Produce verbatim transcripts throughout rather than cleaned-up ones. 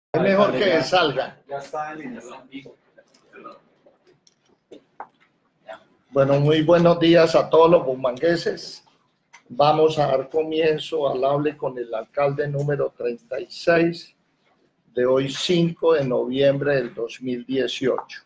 Es mejor que salga. Ya está en línea. Bueno, muy buenos días a todos los bumangueses. Vamos a dar comienzo al hable con el alcalde número treinta y seis de hoy, cinco de noviembre del dos mil dieciocho.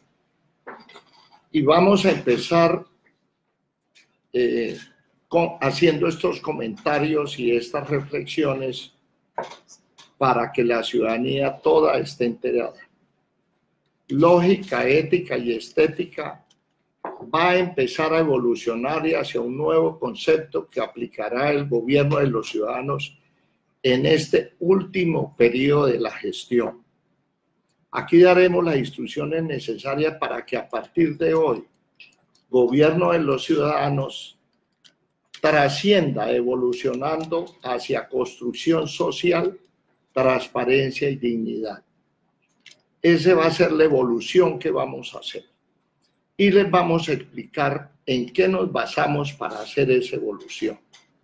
Y vamos a empezar eh, con, haciendo estos comentarios y estas reflexiones para que la ciudadanía toda esté enterada. Lógica, ética y estética va a empezar a evolucionar hacia un nuevo concepto que aplicará el gobierno de los ciudadanos en este último periodo de la gestión. Aquí daremos las instrucciones necesarias para que a partir de hoy, gobierno de los ciudadanos trascienda evolucionando hacia construcción social, transparencia y dignidad. Esa va a ser la evolución que vamos a hacer. Y les vamos a explicar en qué nos basamos para hacer esa evolución.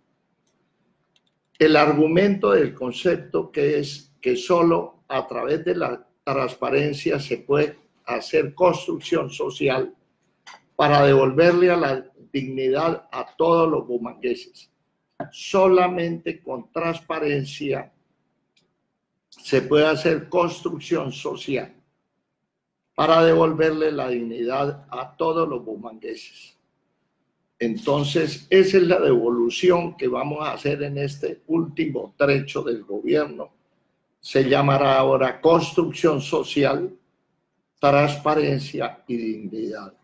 El argumento del concepto que es que solo a través de la transparencia se puede hacer construcción social para devolverle a la dignidad a todos los bumangueses. Solamente con transparencia se puede hacer construcción social para devolverle la dignidad a todos los bumangueses. Entonces, esa es la devolución que vamos a hacer en este último trecho del gobierno. Se llamará ahora construcción social, transparencia y dignidad.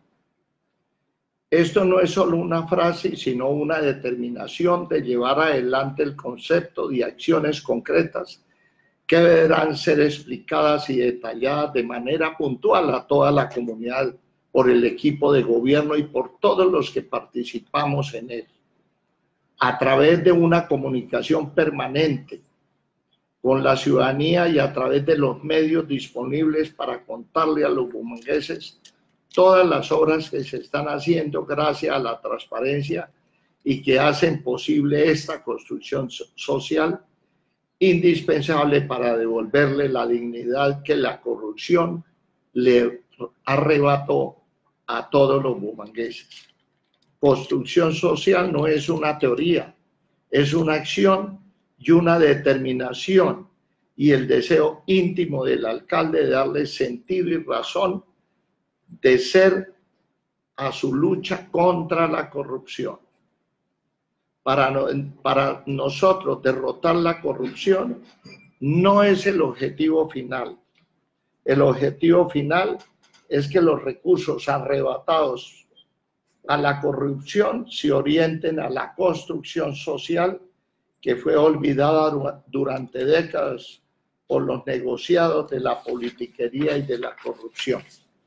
Esto no es solo una frase, sino una determinación de llevar adelante el concepto de acciones concretas que deberán ser explicadas y detalladas de manera puntual a toda la comunidad por el equipo de gobierno y por todos los que participamos en él, a través de una comunicación permanente con la ciudadanía y a través de los medios disponibles para contarle a los bumangueses todas las obras que se están haciendo gracias a la transparencia y que hacen posible esta construcción social indispensable para devolverle la dignidad que la corrupción le arrebató a todos los bumangueses. Construcción social no es una teoría, es una acción y una determinación y el deseo íntimo del alcalde de darle sentido y razón de ser a su lucha contra la corrupción. Para, no, para nosotros derrotar la corrupción no es el objetivo final. El objetivo final es que los recursos arrebatados a la corrupción se orienten a la construcción social que fue olvidada durante décadas por los negociados de la politiquería y de la corrupción.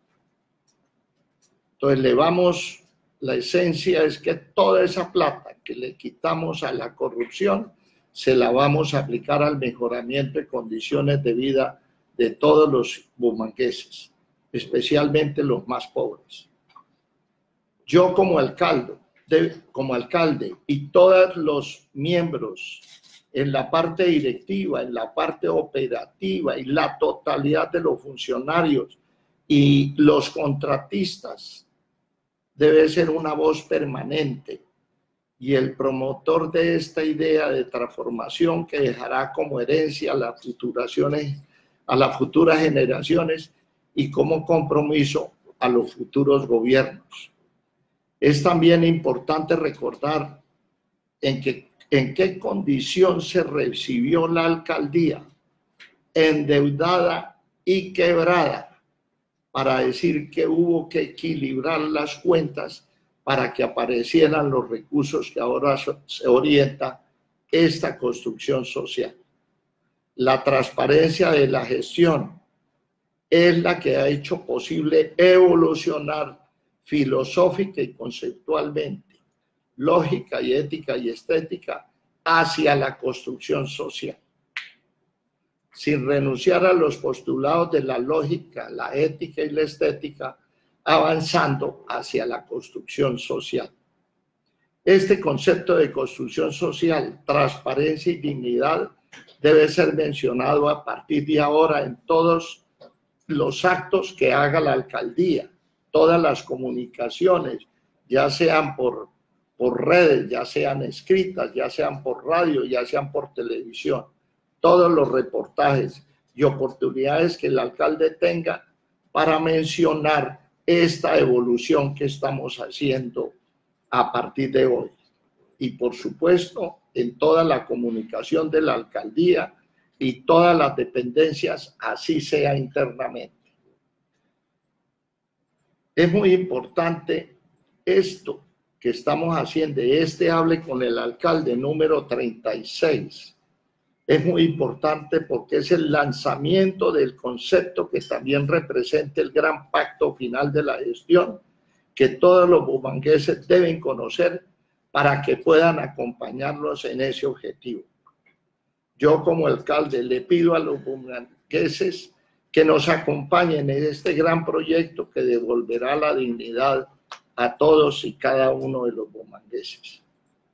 Entonces le vamos... La esencia es que toda esa plata que le quitamos a la corrupción se la vamos a aplicar al mejoramiento de condiciones de vida de todos los bumangueses, especialmente los más pobres. Yo como alcalde, de, como alcalde y todos los miembros en la parte directiva, en la parte operativa y la totalidad de los funcionarios y los contratistas, debe ser una voz permanente y el promotor de esta idea de transformación que dejará como herencia a las futuraciones, a las futuras generaciones y como compromiso a los futuros gobiernos. Es también importante recordar en, que, en qué condición se recibió la alcaldía, endeudada y quebrada, para decir que hubo que equilibrar las cuentas para que aparecieran los recursos que ahora se orienta esta construcción social. La transparencia de la gestión es la que ha hecho posible evolucionar filosófica y conceptualmente, lógica y ética y estética hacia la construcción social, sin renunciar a los postulados de la lógica, la ética y la estética, avanzando hacia la construcción social. Este concepto de construcción social, transparencia y dignidad debe ser mencionado a partir de ahora en todos los actos que haga la alcaldía, todas las comunicaciones, ya sean por, por redes, ya sean escritas, ya sean por radio, ya sean por televisión, todos los reportajes y oportunidades que el alcalde tenga para mencionar esta evolución que estamos haciendo a partir de hoy. Y por supuesto, en toda la comunicación de la alcaldía y todas las dependencias, así sea internamente. Es muy importante esto que estamos haciendo, este hable con el alcalde número treinta y seis. Es muy importante porque es el lanzamiento del concepto que también representa el gran pacto final de la gestión, que todos los bumangueses deben conocer para que puedan acompañarlos en ese objetivo. Yo como alcalde le pido a los bumangueses que nos acompañen en este gran proyecto que devolverá la dignidad a todos y cada uno de los bumangueses.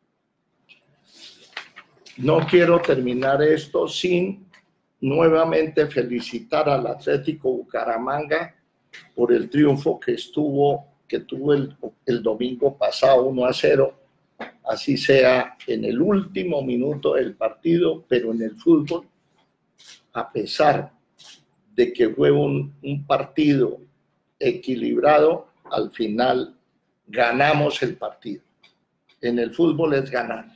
No quiero terminar esto sin nuevamente felicitar al Atlético Bucaramanga por el triunfo que, estuvo, que tuvo el, el domingo pasado, uno a cero. Así sea en el último minuto del partido, pero en el fútbol, a pesar de que fue un, un partido equilibrado, al final ganamos el partido. En el fútbol es ganar.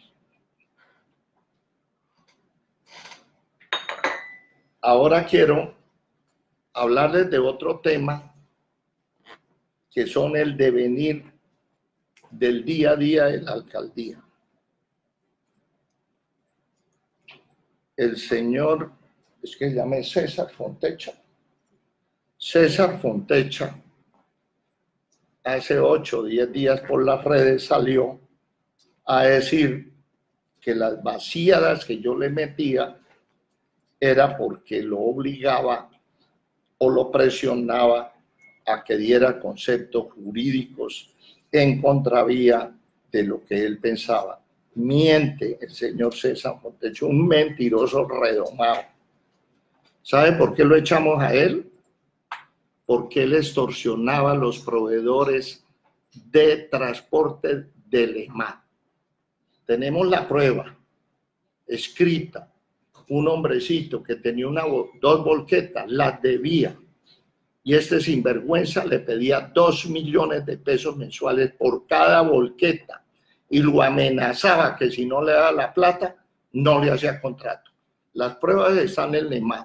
Ahora quiero hablarles de otro tema que son el devenir del día a día de la alcaldía. El señor, es que llame César Fontecha. César Fontecha, hace ocho o diez días por las redes salió a decir que las vaciadas que yo le metía era porque lo obligaba o lo presionaba a que diera conceptos jurídicos en contravía de lo que él pensaba. Miente el señor César Fontecha, un mentiroso redomado. ¿Sabe por qué lo echamos a él? Porque él extorsionaba a los proveedores de transporte del EMAD. Tenemos la prueba escrita. Un hombrecito que tenía una, dos volquetas, las debía. Y este sinvergüenza le pedía dos millones de pesos mensuales por cada volqueta y lo amenazaba que si no le daba la plata, no le hacía contrato. Las pruebas están en el EMAD.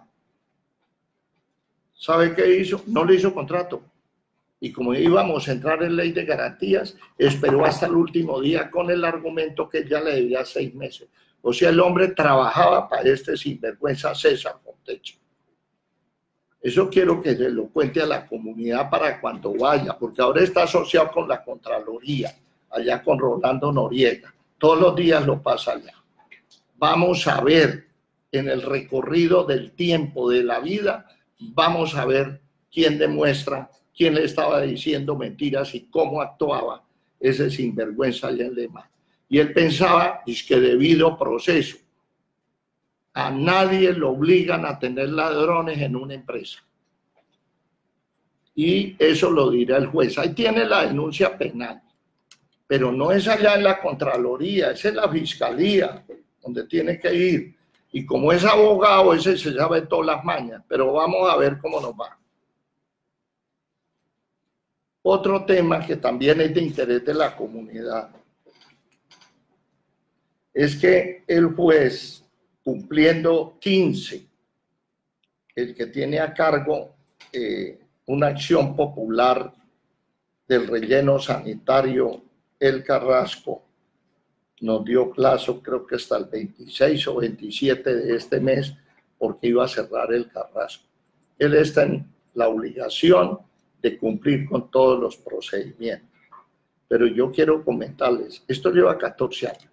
¿Sabe qué hizo? No le hizo contrato. Y como íbamos a entrar en ley de garantías, esperó hasta el último día con el argumento que ya le debía seis meses. O sea, el hombre trabajaba para este sinvergüenza César Fontecha. Eso quiero que se lo cuente a la comunidad para cuando vaya, porque ahora está asociado con la Contraloría, allá con Rolando Noriega. Todos los días lo pasa allá. Vamos a ver en el recorrido del tiempo de la vida, vamos a ver quién demuestra, quién le estaba diciendo mentiras y cómo actuaba ese sinvergüenza allá en Lema. Y él pensaba, es que debido proceso, a nadie lo obligan a tener ladrones en una empresa. Y eso lo dirá el juez. Ahí tiene la denuncia penal, pero no es allá en la Contraloría, es en la Fiscalía, donde tiene que ir. Y como es abogado, ese se sabe todas las mañas, pero vamos a ver cómo nos va. Otro tema que también es de interés de la comunidad es que el juez, cumpliendo quince, el que tiene a cargo eh, una acción popular del relleno sanitario El Carrasco, nos dio plazo, creo que hasta el veintiséis o veintisiete de este mes, porque iba a cerrar El Carrasco. Él está en la obligación de cumplir con todos los procedimientos. Pero yo quiero comentarles, esto lleva catorce años.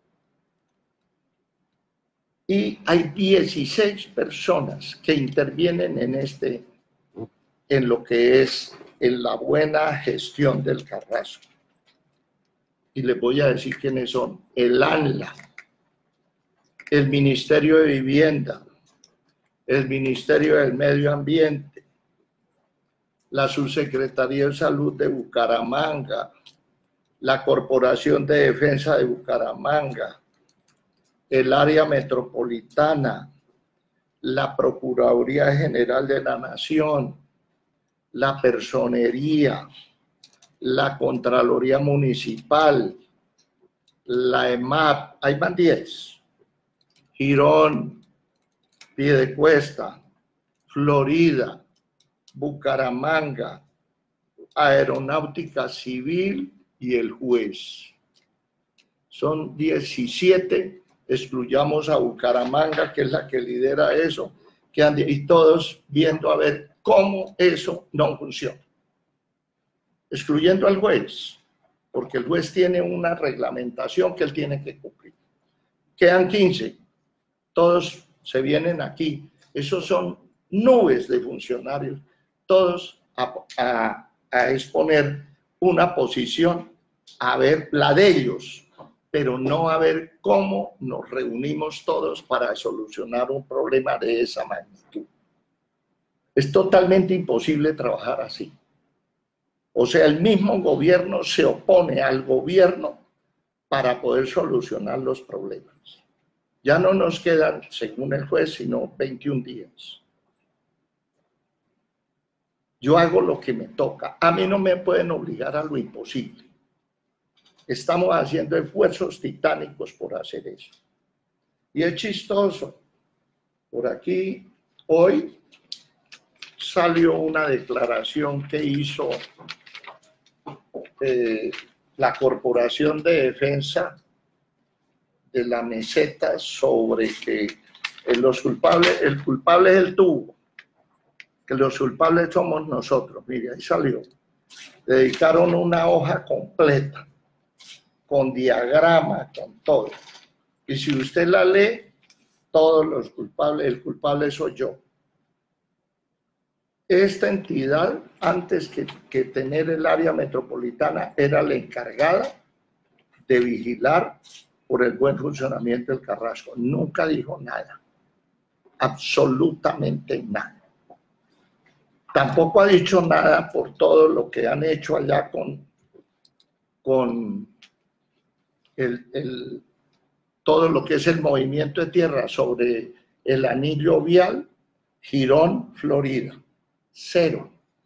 Y hay dieciséis personas que intervienen en, este, en lo que es en la buena gestión del Carrasco. Y les voy a decir quiénes son. El ANLA, el Ministerio de Vivienda, el Ministerio del Medio Ambiente, la Subsecretaría de Salud de Bucaramanga, la Corporación de Defensa de Bucaramanga, el área metropolitana, la Procuraduría General de la Nación, la Personería, la Contraloría Municipal, la E M A P, ahí van diez, Girón, Piedecuesta, Florida, Bucaramanga, Aeronáutica Civil y el juez. Son diecisiete, excluyamos a Bucaramanga, que es la que lidera eso, que han, y todos viendo a ver cómo eso no funciona. Excluyendo al juez, porque el juez tiene una reglamentación que él tiene que cumplir. Quedan quince, todos se vienen aquí. Esos son nubes de funcionarios, todos a, a, a exponer una posición, a ver la de ellos, pero no a ver cómo nos reunimos todos para solucionar un problema de esa magnitud. Es totalmente imposible trabajar así. O sea, el mismo gobierno se opone al gobierno para poder solucionar los problemas. Ya no nos quedan, según el juez, sino veintiún días. Yo hago lo que me toca. A mí no me pueden obligar a lo imposible. Estamos haciendo esfuerzos titánicos por hacer eso. Y es chistoso. Por aquí, hoy salió una declaración que hizo eh, la Corporación de Defensa de la Meseta sobre que los culpables, el culpable es el tubo, que los culpables somos nosotros. Mire, ahí salió. Dedicaron una hoja completa, con diagrama, con todo. Y si usted la lee, todos los culpables, el culpable soy yo. Esta entidad, antes que, que tener el área metropolitana, era la encargada de vigilar por el buen funcionamiento del Carrasco. Nunca dijo nada, absolutamente nada. Tampoco ha dicho nada por todo lo que han hecho allá con, con el, el, todo lo que es el movimiento de tierra sobre el anillo vial Girón, Florida. Cero.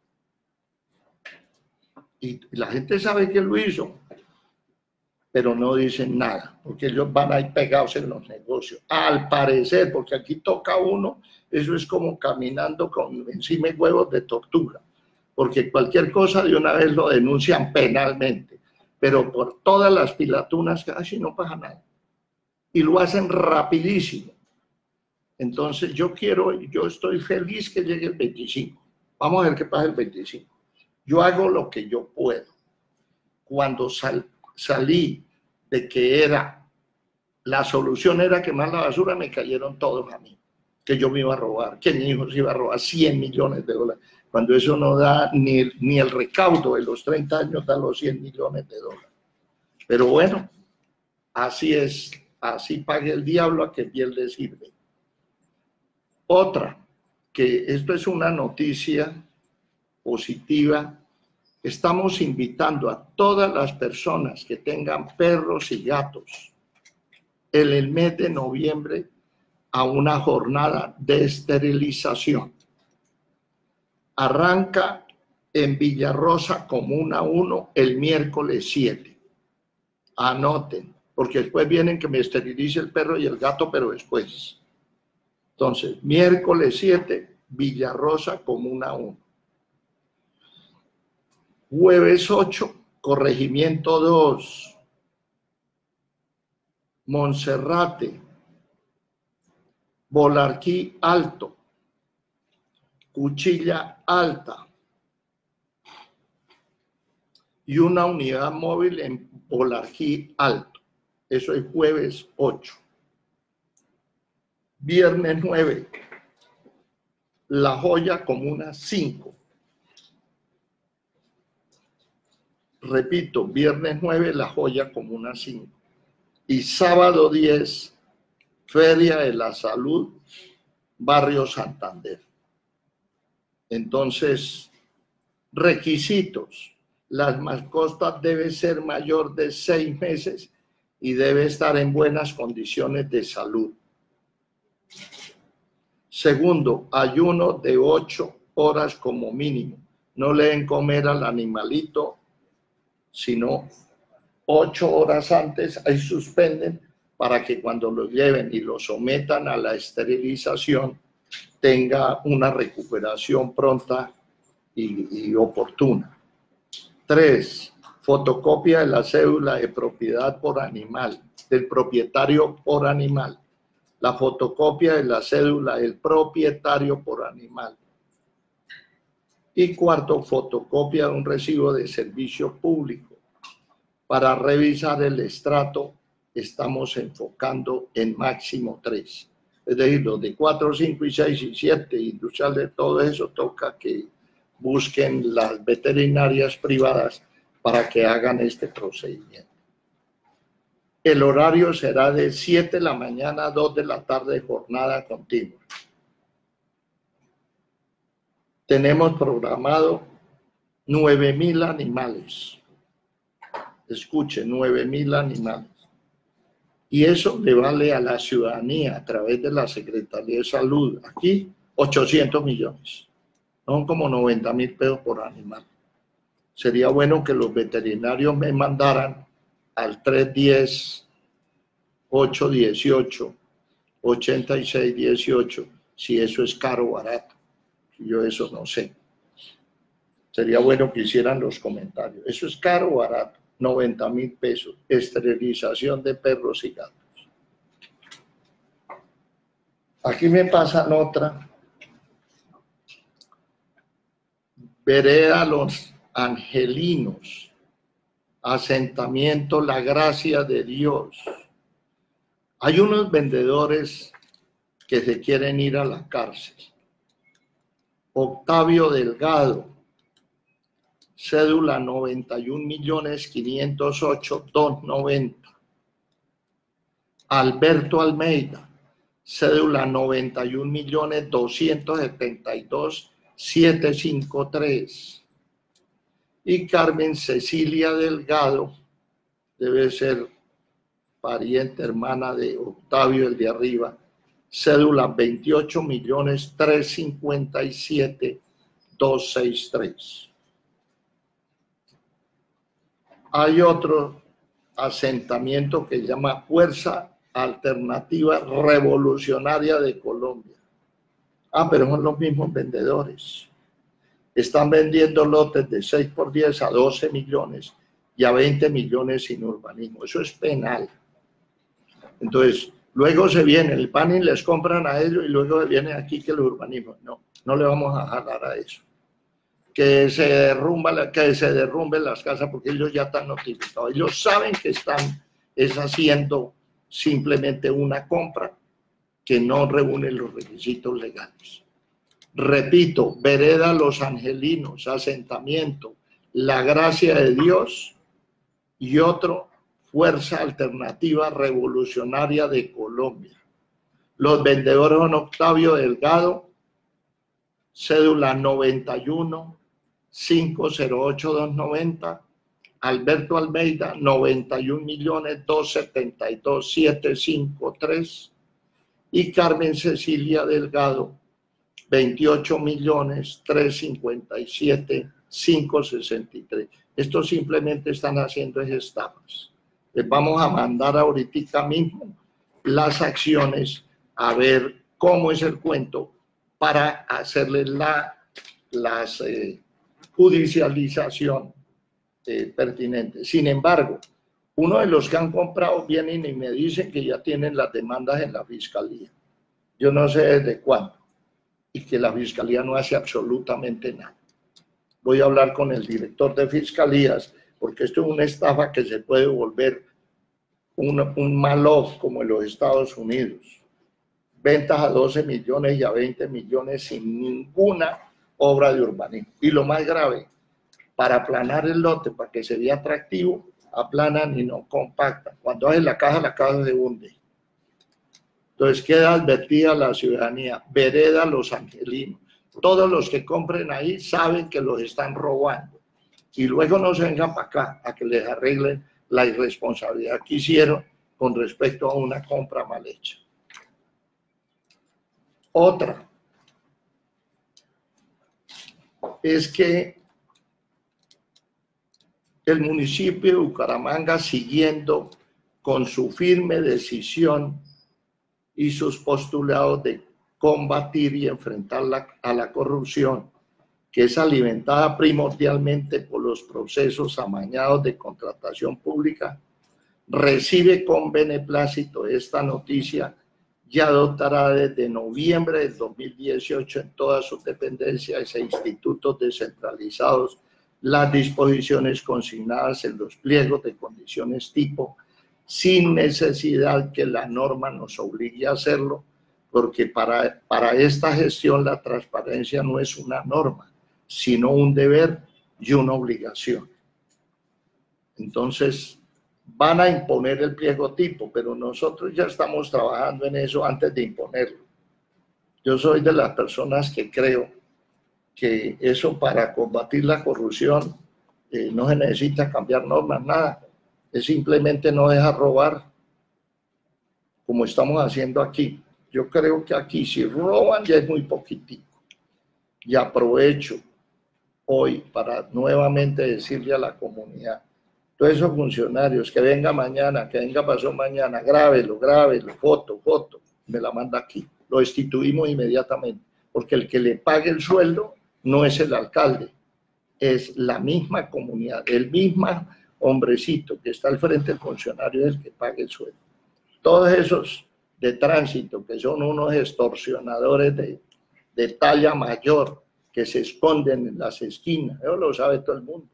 Y la gente sabe que lo hizo, pero no dicen nada, porque ellos van ahí pegados en los negocios. Al parecer, porque aquí toca uno, eso es como caminando con encima de huevos de tortura, porque cualquier cosa de una vez lo denuncian penalmente, pero por todas las pilatunas casi no pasa nada. Y lo hacen rapidísimo. Entonces yo quiero, yo estoy feliz que llegue el veinticinco. Vamos a ver qué pasa el veinticinco. Yo hago lo que yo puedo. Cuando sal, salí de que era, la solución era quemar la basura, me cayeron todos a mí. Que yo me iba a robar, que mi hijo se iba a robar cien millones de dólares. Cuando eso no da ni el, ni el recaudo de los treinta años, da los cien millones de dólares. Pero bueno, así es, así pague el diablo a que bien le sirve. Otra, que esto es una noticia positiva, estamos invitando a todas las personas que tengan perros y gatos en el mes de noviembre a una jornada de esterilización. Arranca en Villarrosa, Comuna uno, el miércoles siete. Anoten, porque después vienen que me esterilice el perro y el gato, pero después. Entonces, miércoles siete, Villarrosa, Comuna uno. Jueves ocho, Corregimiento dos, Monserrate, Bolarquí Alto, Cuchilla Alta y una unidad móvil en Bolarquí Alto. Eso es jueves ocho. Viernes nueve, La Joya, Comuna cinco. Repito, viernes nueve, La Joya, Comuna cinco. Y sábado diez, Feria de la Salud, Barrio Santander. Entonces, requisitos. Las mascotas deben ser mayor de seis meses y debe estar en buenas condiciones de salud. Segundo, ayuno de ocho horas como mínimo. No le den comer al animalito, sino ocho horas antes, ahí suspenden para que cuando lo lleven y lo sometan a la esterilización tenga una recuperación pronta y, y oportuna. Tres, fotocopia de la cédula de propiedad por animal, del propietario por animal. La fotocopia de la cédula del propietario por animal. Y cuarto, fotocopia de un recibo de servicio público. Para revisar el estrato, estamos enfocando en máximo tres. Es decir, los de cuatro, cinco y seis y siete, industrial de todo eso, toca que busquen las veterinarias privadas para que hagan este procedimiento. El horario será de siete de la mañana a dos de la tarde, jornada continua. Tenemos programado nueve mil animales. Escuchen, nueve mil animales. Y eso le vale a la ciudadanía a través de la Secretaría de Salud. Aquí, ochocientos millones. Son como noventa mil pesos por animal. Sería bueno que los veterinarios me mandaran al tres diez, ocho dieciocho, ochenta y seis dieciocho, si eso es caro o barato. Yo eso no sé. Sería bueno que hicieran los comentarios. ¿Eso es caro o barato? noventa mil pesos. Esterilización de perros y gatos. Aquí me pasan otra. Vereda Los Angelinos. Asentamiento La Gracia de Dios. Hay unos vendedores que se quieren ir a la cárcel. Octavio Delgado, cédula noventa y un millones quinientos ocho mil doscientos noventa. Alberto Almeida, cédula noventa y un millones doscientos setenta y dos mil setecientos cincuenta y tres. Y Carmen Cecilia Delgado, debe ser pariente, hermana de Octavio, el de arriba, cédula veintiocho millones trescientos cincuenta y siete mil doscientos sesenta y tres. Hay otro asentamiento que se llama Fuerza Alternativa Revolucionaria de Colombia. Ah, pero son los mismos vendedores. Están vendiendo lotes de seis por diez a doce millones y a veinte millones sin urbanismo. Eso es penal. Entonces, luego se viene el P A N y les compran a ellos y luego viene aquí que el urbanismo. No, no le vamos a jalar a eso. Que se, derrumba, que se derrumben las casas porque ellos ya están notificados. Ellos saben que están es haciendo simplemente una compra que no reúne los requisitos legales. Repito, Vereda Los Angelinos, asentamiento, La Gracia de Dios y otro, Fuerza Alternativa Revolucionaria de Colombia. Los vendedores son Octavio Delgado, cédula noventa y uno, cinco cero ocho dos noventa, Alberto Almeida, noventa y un millones doscientos setenta y dos mil setecientos cincuenta y tres, y Carmen Cecilia Delgado, veintiocho millones trescientos cincuenta y siete mil quinientos sesenta y tres. Estos simplemente están haciendo estafas. Les vamos a mandar ahorita mismo las acciones a ver cómo es el cuento para hacerles la las, eh, judicialización eh, pertinente. Sin embargo, uno de los que han comprado vienen y me dicen que ya tienen las demandas en la fiscalía. Yo no sé desde cuándo. Y que la fiscalía no hace absolutamente nada. Voy a hablar con el director de fiscalías, porque esto es una estafa que se puede volver un, un mal-off como en los Estados Unidos. Ventas a doce millones y a veinte millones sin ninguna obra de urbanismo. Y lo más grave, para aplanar el lote, para que se vea atractivo, aplanan y no compactan. Cuando hacen la caja, la caja se hunde. Entonces queda advertida a la ciudadanía, vereda Los Angelinos. Todos los que compren ahí saben que los están robando. Y luego no se vengan para acá a que les arreglen la irresponsabilidad que hicieron con respecto a una compra mal hecha. Otra es que el municipio de Bucaramanga, siguiendo con su firme decisión y sus postulados de combatir y enfrentar la, a la corrupción, que es alimentada primordialmente por los procesos amañados de contratación pública, recibe con beneplácito esta noticia y adoptará desde noviembre del dos mil dieciocho en todas sus dependencias e institutos descentralizados las disposiciones consignadas en los pliegos de condiciones tipo, sin necesidad que la norma nos obligue a hacerlo, porque para, para esta gestión la transparencia no es una norma, sino un deber y una obligación. Entonces, van a imponer el pliego tipo, pero nosotros ya estamos trabajando en eso antes de imponerlo. Yo soy de las personas que creo que eso, para combatir la corrupción, eh, no se necesita cambiar normas, nada. Es simplemente no dejar robar, como estamos haciendo aquí. Yo creo que aquí si roban ya es muy poquitico. Y aprovecho hoy para nuevamente decirle a la comunidad, todos esos funcionarios, que venga mañana, que venga pasó mañana, grábelo, grábelo, foto, foto, me la manda aquí. Lo destituimos inmediatamente, porque el que le pague el sueldo no es el alcalde, es la misma comunidad, el mismo hombrecito que está al frente del funcionario es el que pague el sueldo. Todos esos de tránsito, que son unos extorsionadores de, de talla mayor, que se esconden en las esquinas, eso lo sabe todo el mundo,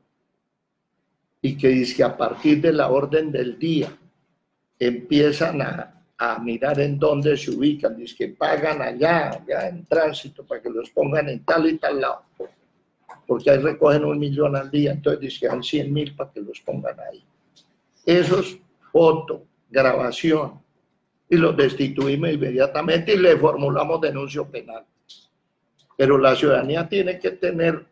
y que dice que a partir de la orden del día empiezan a, a mirar en dónde se ubican, dice que pagan allá, allá en tránsito, para que los pongan en tal y tal lado, porque ahí recogen un millón al día, entonces dice que dan cien mil para que los pongan ahí. Esos foto, grabación, y los destituimos inmediatamente y le formulamos denuncio penal. Pero la ciudadanía tiene que tener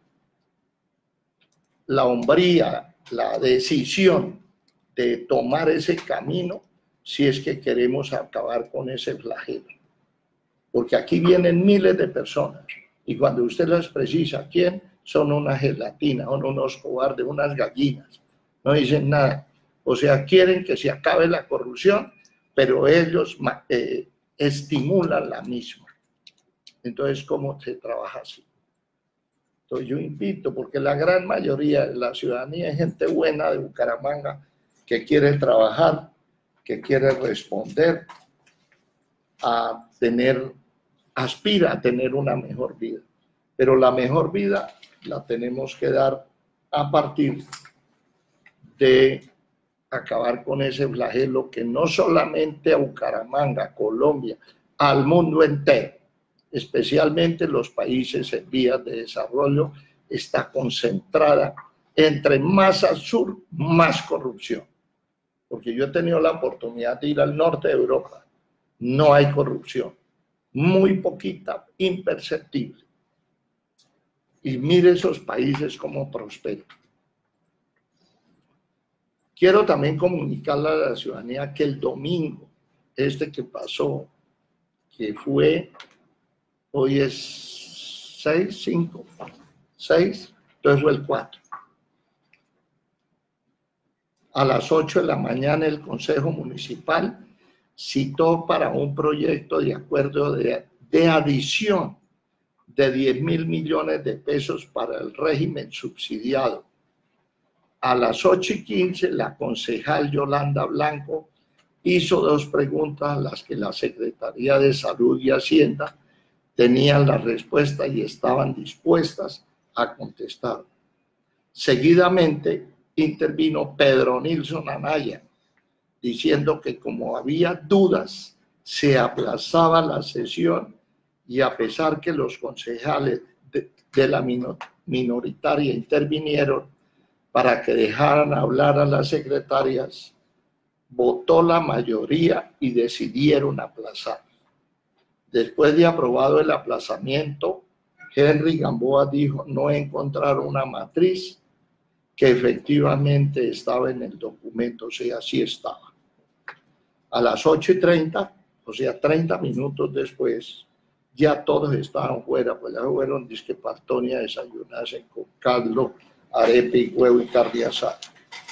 la hombría, la decisión de tomar ese camino si es que queremos acabar con ese flagelo. Porque aquí vienen miles de personas y cuando usted las precisa, ¿quién? Son una gelatina, son unos cobardes, unas gallinas, no dicen nada. O sea, quieren que se acabe la corrupción, pero ellos eh, estimulan la misma. Entonces, ¿cómo se trabaja así? Entonces yo invito, porque la gran mayoría de la ciudadanía es gente buena de Bucaramanga, que quiere trabajar, que quiere responder a tener, aspira a tener una mejor vida. Pero la mejor vida la tenemos que dar a partir de acabar con ese flagelo que no solamente a Bucaramanga, a Colombia, al mundo entero, especialmente los países en vías de desarrollo, está concentrada entre más al sur, más corrupción. Porque yo he tenido la oportunidad de ir al norte de Europa, no hay corrupción, muy poquita, imperceptible. Y mire esos países cómo prosperan. Quiero también comunicarle a la ciudadanía que el domingo, este que pasó, que fue, hoy es seis, cinco, seis, entonces fue el cuatro. A las ocho de la mañana el Consejo Municipal citó para un proyecto de acuerdo de, de adición de diez mil millones de pesos para el régimen subsidiado. A las ocho y quince la concejal Yolanda Blanco hizo dos preguntas a las que la Secretaría de Salud y Hacienda tenían la respuesta y estaban dispuestas a contestar. Seguidamente intervino Pedro Nilsson Anaya, diciendo que como había dudas, se aplazaba la sesión y a pesar que los concejales de, de la minoritaria intervinieron para que dejaran hablar a las secretarias, votó la mayoría y decidieron aplazar. Después de aprobado el aplazamiento, Henry Gamboa dijo no encontrar una matriz que efectivamente estaba en el documento, o sea, sí estaba. A las ocho y treinta, o sea, treinta minutos después, ya todos estaban fuera, pues ya fueron disque Pastoni a desayunarse con caldo, arepa y huevo y carne asada.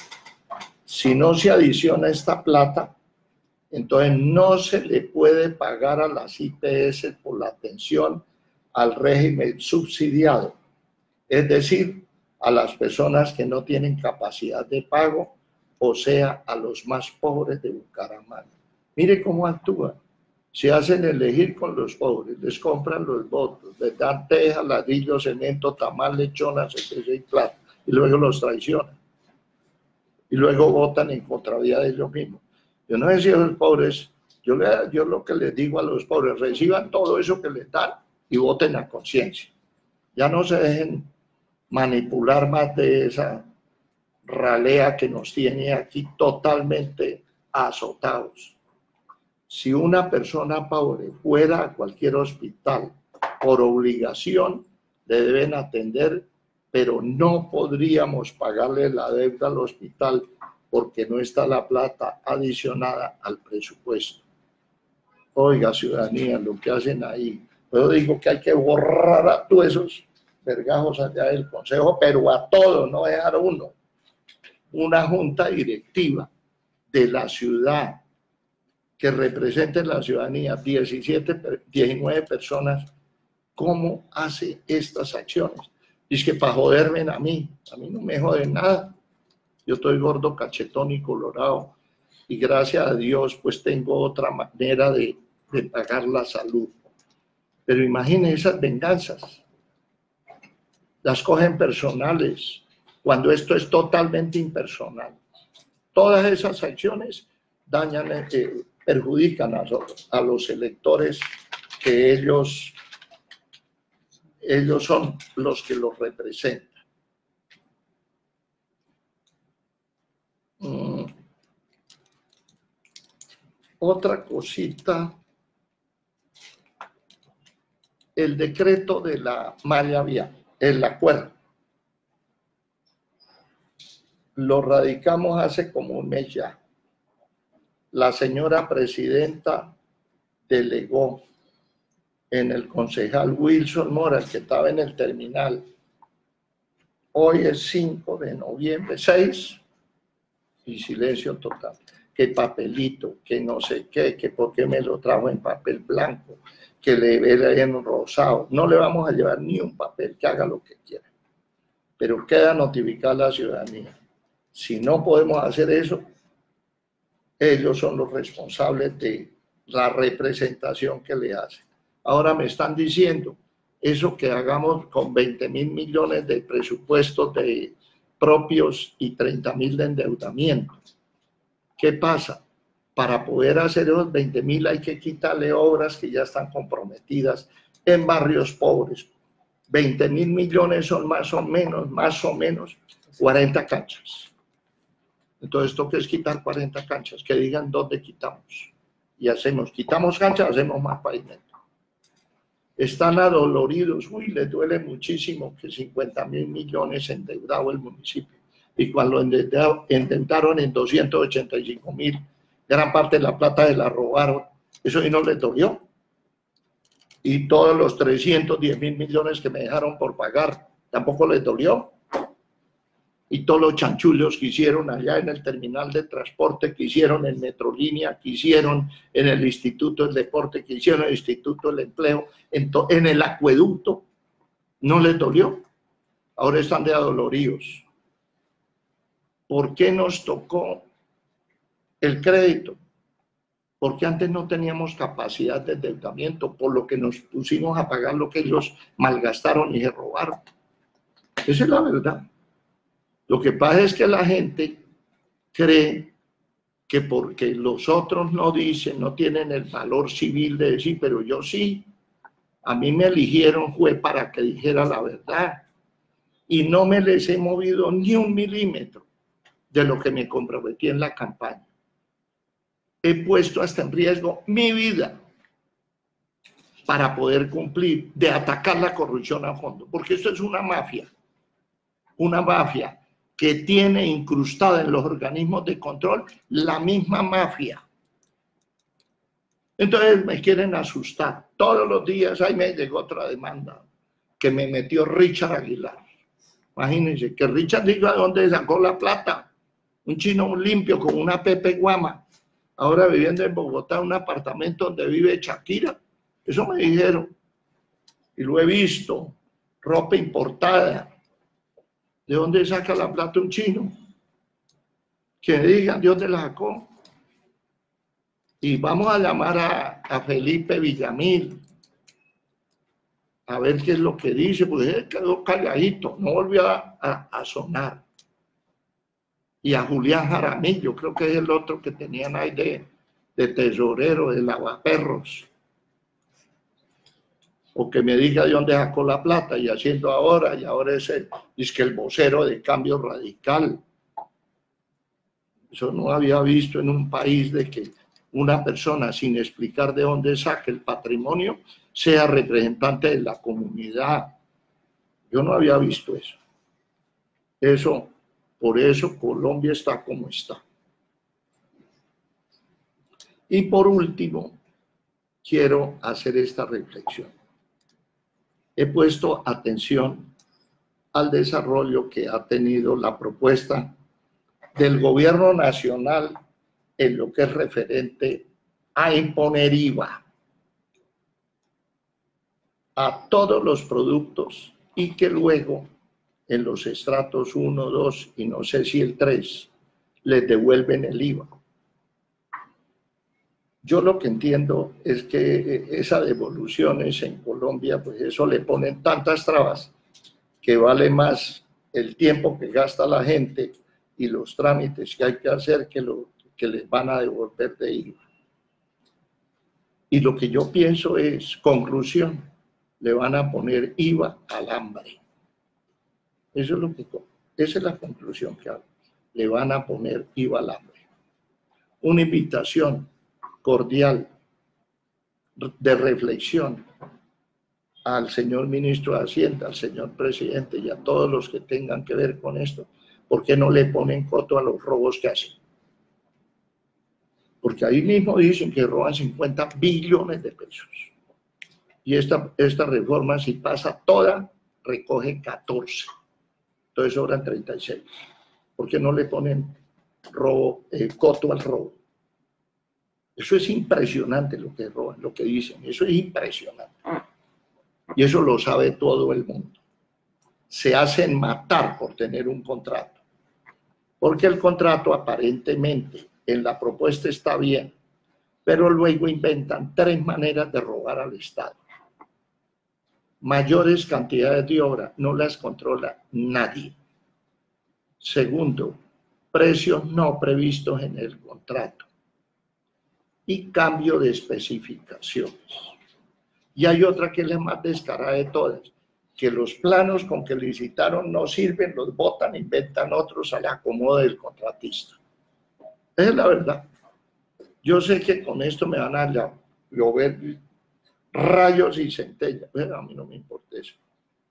Si no se adiciona esta plata, entonces no se le puede pagar a las I P S por la atención al régimen subsidiado, es decir, a las personas que no tienen capacidad de pago, o sea, a los más pobres de Bucaramanga. Mire cómo actúan. Se hacen elegir con los pobres, les compran los votos, les dan tejas, ladrillos, cemento, tamal, lechonas, etcétera y plata, y luego los traicionan. Y luego votan en contravía de ellos mismos. Yo no sé si los pobres, yo, le, yo lo que les digo a los pobres, reciban todo eso que les dan y voten a conciencia. Ya no se dejen manipular más de esa ralea que nos tiene aquí totalmente azotados. Si una persona pobre fuera a cualquier hospital por obligación, le deben atender, pero no podríamos pagarle la deuda al hospital porque no está la plata adicionada al presupuesto. Oiga, ciudadanía, lo que hacen ahí. Yo digo que hay que borrar a todos esos vergajos allá del consejo, pero a todos, no dejar uno. Una junta directiva de la ciudad que represente la ciudadanía, diecisiete, diecinueve personas, ¿cómo hace estas acciones? Dice que para joderme a mí, a mí no me joden nada. Yo estoy gordo, cachetón y colorado, y gracias a Dios pues tengo otra manera de, de pagar la salud. Pero imaginen esas venganzas, las cogen personales, cuando esto es totalmente impersonal. Todas esas acciones dañan, eh, perjudican a los, a los electores que ellos, ellos son los que los representan. Mm. Otra cosita, el decreto de la malla vial, el acuerdo. Lo radicamos hace como un mes ya. La señora presidenta delegó en el concejal Wilson Mora, que estaba en el terminal. Hoy es cinco de noviembre, seis, y silencio total. Que papelito, que no sé qué, que por qué me lo trajo en papel blanco, que le ve en rosado. No le vamos a llevar ni un papel, que haga lo que quiera. Pero queda notificar a la ciudadanía. Si no podemos hacer eso, ellos son los responsables de la representación que le hacen. Ahora me están diciendo, eso que hagamos con veinte mil millones de presupuestos de propios y treinta mil de endeudamiento. ¿Qué pasa? Para poder hacer esos veinte mil hay que quitarle obras que ya están comprometidas en barrios pobres. veinte mil millones son más o menos, más o menos cuarenta canchas. Entonces, esto que es quitar cuarenta canchas, que digan dónde quitamos. Y hacemos, quitamos canchas, hacemos más pavimento. Están adoloridos, uy, les duele muchísimo que cincuenta mil millones endeudado el municipio. Y cuando lo intentaron en doscientos ochenta y cinco mil, gran parte de la plata se la robaron. Eso y no les dolió. Y todos los trescientos diez mil millones que me dejaron por pagar, tampoco les dolió. Y todos los chanchullos que hicieron allá en el terminal de transporte, que hicieron en Metrolínea, que hicieron en el Instituto del Deporte, que hicieron en el Instituto del Empleo, en, en el acueducto, no les dolió. Ahora están de adoloridos. ¿Por qué nos tocó el crédito? Porque antes no teníamos capacidad de endeudamiento, por lo que nos pusimos a pagar lo que ellos malgastaron y se robaron. Esa es la verdad. Lo que pasa es que la gente cree que porque los otros no dicen, no tienen el valor civil de decir, pero yo sí, a mí me eligieron fue para que dijera la verdad y no me les he movido ni un milímetro de lo que me comprometí en la campaña. He puesto hasta en riesgo mi vida. para poder cumplir, de atacar la corrupción a fondo, porque esto es una mafia, una mafia que tiene incrustada en los organismos de control la misma mafia. Entonces me quieren asustar. Todos los días ahí me llegó otra demanda que me metió Richard Aguilar. Imagínense, que Richard diga de dónde sacó la plata. Un chino limpio con una Pepe Guama, ahora viviendo en Bogotá, un apartamento donde vive Shakira. Eso me dijeron. Y lo he visto. Ropa importada. ¿De dónde saca la plata un chino? Que digan de dónde la sacó. Y vamos a llamar a, a Felipe Villamil a ver qué es lo que dice, porque él quedó calladito, no volvió a, a, a sonar. Y a Julián Jaramillo, creo que es el otro que tenían ahí de, de tesorero, de lavaperros. O que me diga de dónde sacó la plata, y haciendo ahora, y ahora es, el, es que el vocero de Cambio Radical. Eso no había visto en un país de que una persona, sin explicar de dónde saca el patrimonio, sea representante de la comunidad. Yo no había visto eso. Eso, por eso Colombia está como está. Y por último, quiero hacer esta reflexión. He puesto atención al desarrollo que ha tenido la propuesta del gobierno nacional en lo que es referente a imponer I V A a todos los productos y que luego en los estratos uno, dos y no sé si el tres les devuelven el I V A. Yo lo que entiendo es que esas devoluciones en Colombia, pues eso le ponen tantas trabas que vale más el tiempo que gasta la gente y los trámites que hay que hacer que lo que les van a devolver de I V A. Y lo que yo pienso es, conclusión, le van a poner I V A al hambre. Eso es lo que, esa es la conclusión que hago. Le van a poner I V A al hambre. Una invitación cordial de reflexión al señor ministro de Hacienda, al señor presidente y a todos los que tengan que ver con esto. ¿Por qué no le ponen coto a los robos que hacen? Porque ahí mismo dicen que roban cincuenta billones de pesos. Y esta, esta reforma, si pasa toda, recoge catorce. Entonces sobran treinta y seis. ¿Por qué no le ponen robo, eh, coto al robo? Eso es impresionante lo que roban, lo que dicen. Eso es impresionante. Y eso lo sabe todo el mundo. Se hacen matar por tener un contrato. Porque el contrato aparentemente en la propuesta está bien, pero luego inventan tres maneras de robar al Estado. Mayores cantidades de obra no las controla nadie. Segundo, precios no previstos en el contrato. Y cambio de especificaciones. Y hay otra que es la más descarada de todas, que los planos con que licitaron no sirven, los botan, inventan otros al acomodo del contratista. Esa es la verdad. Yo sé que con esto me van a llover rayos y centellas, pero a mí no me importa eso.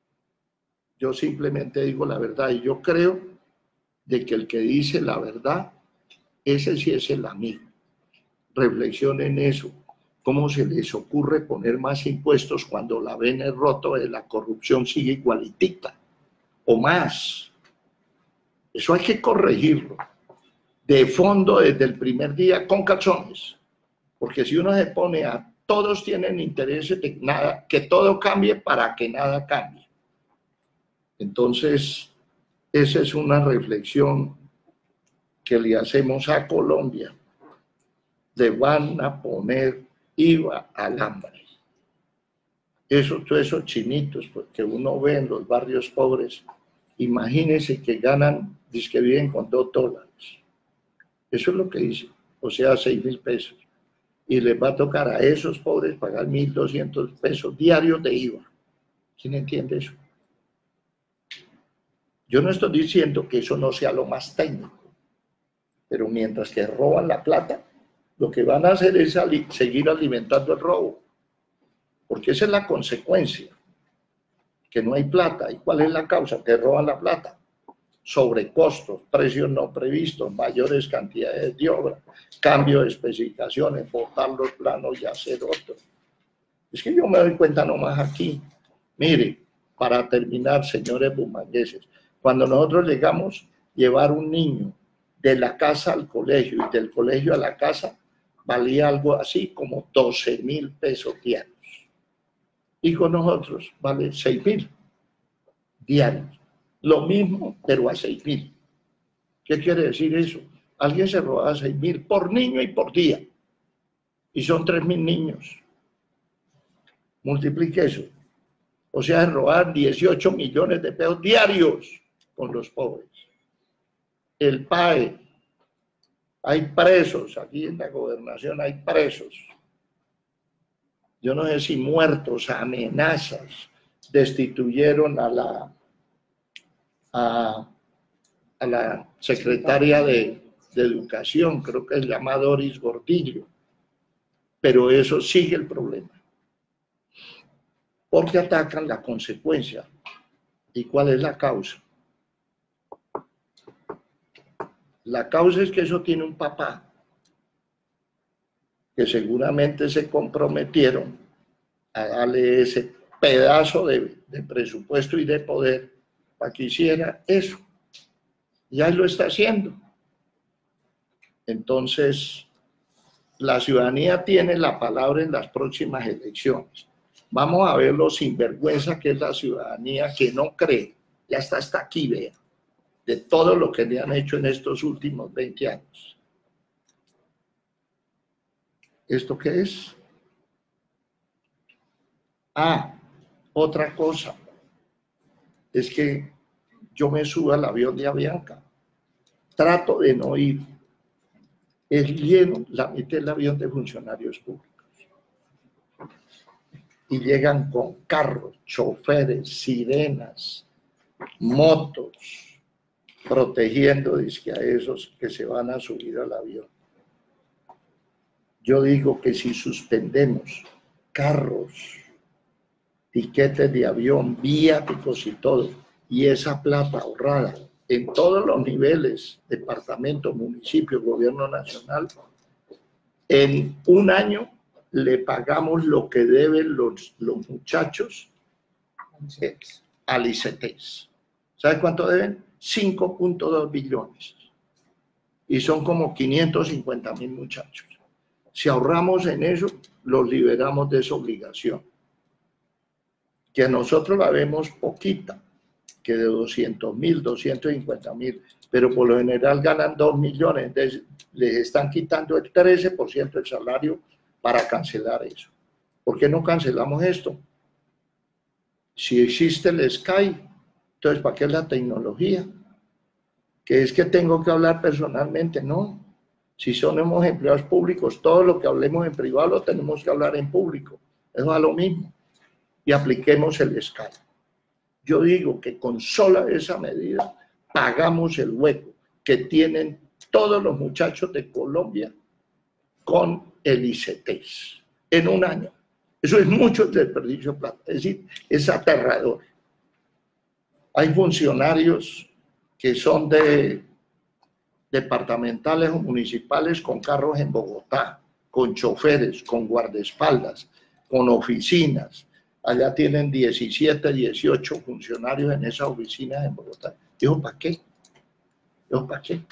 Yo simplemente digo la verdad y yo creo de que el que dice la verdad, ese sí es el amigo. Reflexionen eso. ¿Cómo se les ocurre poner más impuestos cuando la ven el roto de la corrupción sigue igualitita o más? Eso hay que corregirlo de fondo desde el primer día con calzones, porque si uno se pone a todos tienen interés de nada, que todo cambie para que nada cambie. Entonces, esa es una reflexión que le hacemos a Colombia. Le van a poner I V A al hambre. Eso, todos esos chinitos pues, que uno ve en los barrios pobres, imagínense que ganan, dice que viven con dos dólares. Eso es lo que dice, o sea, seis mil pesos. Y les va a tocar a esos pobres pagar mil doscientos pesos diarios de I V A. ¿Quién entiende eso? Yo no estoy diciendo que eso no sea lo más técnico, pero mientras que roban la plata, lo que van a hacer es ali- seguir alimentando el robo. porque esa es la consecuencia, que no hay plata. ¿Y cuál es la causa? Que roban la plata. Sobrecostos, precios no previstos, mayores cantidades de obra, cambio de especificaciones, botar los planos y hacer otros. Es que yo me doy cuenta nomás aquí. Mire, para terminar, señores bumangueses, cuando nosotros llegamos a llevar un niño de la casa al colegio y del colegio a la casa, valía algo así como doce mil pesos diarios. Y con nosotros vale seis mil diarios. Lo mismo, pero a seis mil. ¿Qué quiere decir eso? Alguien se roba seis mil por niño y por día. Y son tres mil niños. Multiplique eso. O sea, robar dieciocho millones de pesos diarios con los pobres. El P A E. Hay presos. Aquí en la gobernación hay presos. Yo no sé si muertos, amenazas, destituyeron a la A, a la secretaria de, de Educación, creo que se llama Doris Gordillo, pero eso sigue el problema, porque atacan la consecuencia. ¿Y cuál es la causa? La causa es que eso tiene un papá, que seguramente se comprometieron a darle ese pedazo de, de presupuesto y de poder para que hiciera eso. Ya lo está haciendo. Entonces, la ciudadanía tiene la palabra en las próximas elecciones. Vamos a ver lo sinvergüenza que es la ciudadanía, que no cree, ya está hasta aquí, vea, de todo lo que le han hecho en estos últimos veinte años. ¿Esto qué es? Ah, otra cosa. Es que yo me subo al avión de Avianca, trato de no ir, es lleno la mitad del avión de funcionarios públicos. Y llegan con carros, choferes, sirenas, motos, protegiendo dizque, a esos que se van a subir al avión. Yo digo que si suspendemos carros, tiquetes de avión, viáticos y todo, y esa plata ahorrada en todos los niveles, departamento, municipio, gobierno nacional, en un año le pagamos lo que deben los, los muchachos eh, al ICETEX. ¿Sabe cuánto deben? cinco punto dos billones. Y son como quinientos cincuenta mil muchachos. Si ahorramos en eso, los liberamos de esa obligación. Que a nosotros la vemos poquita, que de doscientos mil, doscientos cincuenta mil, pero por lo general ganan dos millones, entonces les están quitando el trece por ciento del salario para cancelar eso. ¿Por qué no cancelamos esto? Si existe el Skype, entonces ¿para qué es la tecnología? Que es que tengo que hablar personalmente, no. Si somos empleados públicos, todo lo que hablemos en privado lo tenemos que hablar en público. Eso es lo mismo. Y apliquemos el Skype. Yo digo que con sola esa medida pagamos el hueco que tienen todos los muchachos de Colombia con el ICETEX en un año. Eso es mucho desperdicio de plata, es decir, es aterrador. Hay funcionarios que son de departamentales o municipales con carros en Bogotá, con choferes, con guardaespaldas, con oficinas. Allá tienen diecisiete, dieciocho funcionarios en esas oficinas en Bogotá. Dijo, ¿para qué? Dijo, ¿para qué?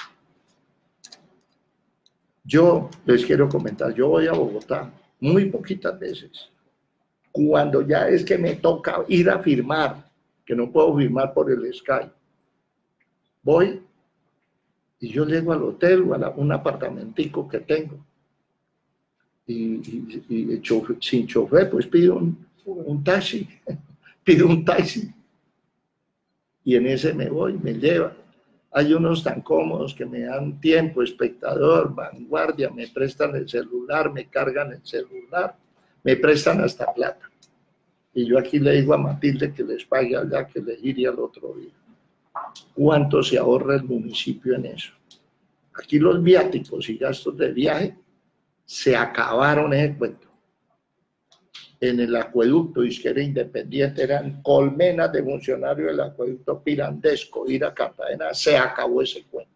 Yo les quiero comentar, yo voy a Bogotá muy poquitas veces. Cuando ya es que me toca ir a firmar, que no puedo firmar por el Skype, voy y yo llego al hotel o a la, un apartamentico que tengo. Y, y, y chofer, sin chofer, pues pido un, un taxi, pido un taxi. Y en ese me voy, me lleva. Hay unos tan cómodos que me dan tiempo, espectador, vanguardia, me prestan el celular, me cargan el celular, me prestan hasta plata. Y yo aquí le digo a Matilde que les pague allá, que les iría al otro día. ¿Cuánto se ahorra el municipio en eso? Aquí los viáticos y gastos de viaje se acabaron ese cuento. en el acueducto, y que era independiente, eran colmenas de funcionarios del acueducto Pirandesco, ir a Cartagena, se acabó ese cuento.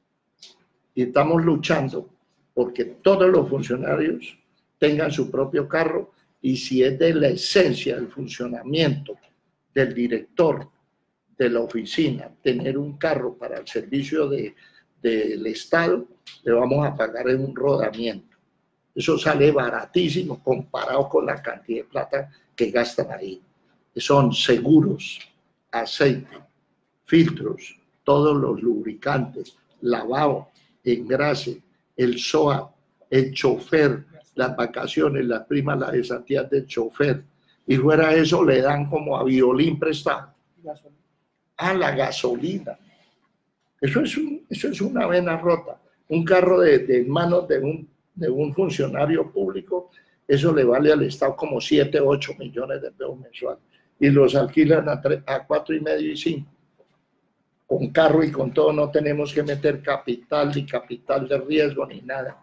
Y estamos luchando porque todos los funcionarios tengan su propio carro, y si es de la esencia del funcionamiento del director de la oficina tener un carro para el servicio de, del Estado, le vamos a pagar en un rodamiento. Eso sale baratísimo comparado con la cantidad de plata que gastan ahí. Son seguros, aceite, filtros, todos los lubricantes, lavado, engrase, el S O A, el chofer, las vacaciones, las primas, las cesantías del chofer. Y fuera de eso le dan como a violín prestado. Ah, la gasolina. Eso es, un, eso es una vena rota. Un carro de, de manos de un, de un funcionario público, eso le vale al Estado como siete, ocho millones de pesos mensuales. Y los alquilan a, tres, a cuatro y medio y cinco. Con carro y con todo, no tenemos que meter capital, ni capital de riesgo, ni nada.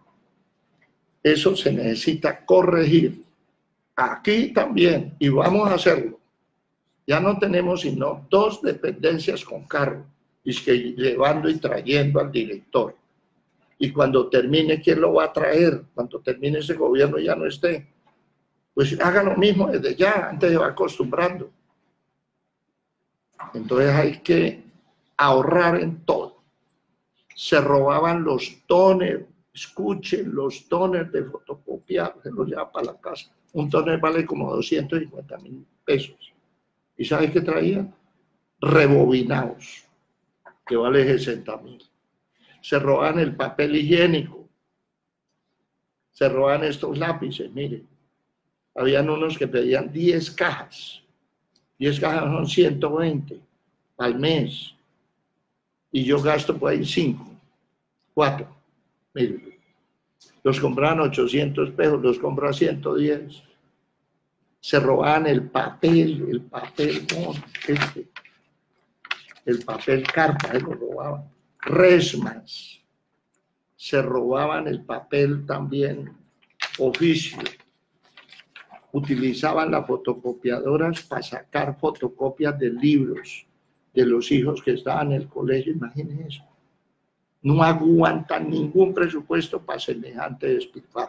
Eso se necesita corregir. Aquí también, y vamos a hacerlo. Ya no tenemos sino dos dependencias con carro, y es que llevando y trayendo al director. Y cuando termine, ¿quién lo va a traer? Cuando termine ese gobierno ya no esté. Pues haga lo mismo desde ya, antes se va acostumbrando. Entonces hay que ahorrar en todo. Se robaban los toners, escuchen, los toners de fotocopiar, se los lleva para la casa. Un toner vale como doscientos cincuenta mil pesos. ¿Y sabes qué traían? Rebobinados, que vale sesenta mil. Se roban el papel higiénico, se roban estos lápices, miren. Habían unos que pedían diez cajas, diez cajas son ciento veinte al mes, y yo gasto por ahí cinco, cuatro, miren. Los compraban ochocientos pesos, los compro a ciento diez. Se robaban el papel, el papel, no, este, el papel carta, se lo robaban. Resmas, se robaban el papel también, oficio. Utilizaban las fotocopiadoras para sacar fotocopias de libros de los hijos que estaban en el colegio, imagínense eso. No aguantan ningún presupuesto para semejante despilfarro.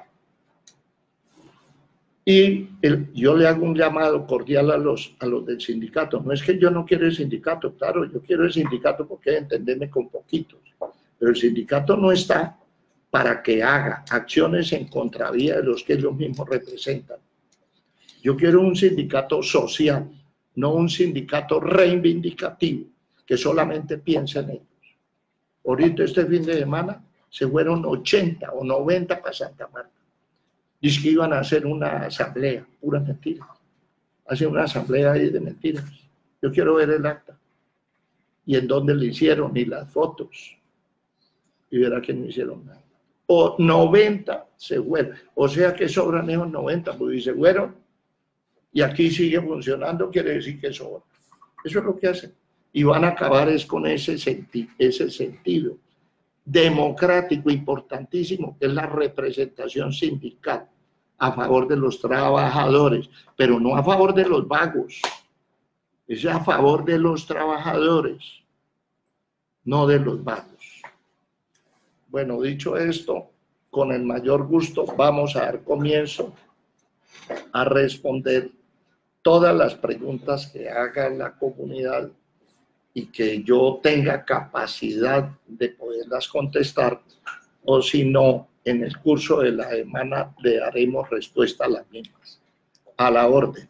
Y el, yo le hago un llamado cordial a los, a los del sindicato. No es que yo no quiero el sindicato, claro, yo quiero el sindicato porque hay que entenderme con poquitos. Pero el sindicato no está para que haga acciones en contravía de los que ellos mismos representan. Yo quiero un sindicato social, no un sindicato reivindicativo, que solamente piensa en ellos. Ahorita este fin de semana se fueron ochenta o noventa para Santa Marta. Dice que iban a hacer una asamblea, pura mentira. Hacen una asamblea ahí de mentiras. Yo quiero ver el acta. Y en dónde le hicieron, y las fotos. Y verá que no hicieron nada. O noventa se fueron. O sea que sobran esos noventa, porque se fueron. Y aquí sigue funcionando, quiere decir que sobra. Eso es lo que hacen. Y van a acabar es con ese, senti ese sentido democrático importantísimo, que es la representación sindical a favor de los trabajadores, pero no a favor de los vagos, es a favor de los trabajadores, no de los vagos. Bueno, dicho esto, con el mayor gusto vamos a dar comienzo a responder todas las preguntas que haga la comunidad y que yo tenga capacidad de poderlas contestar, o si no, en el curso de la semana le daremos respuesta a las mismas. A la orden.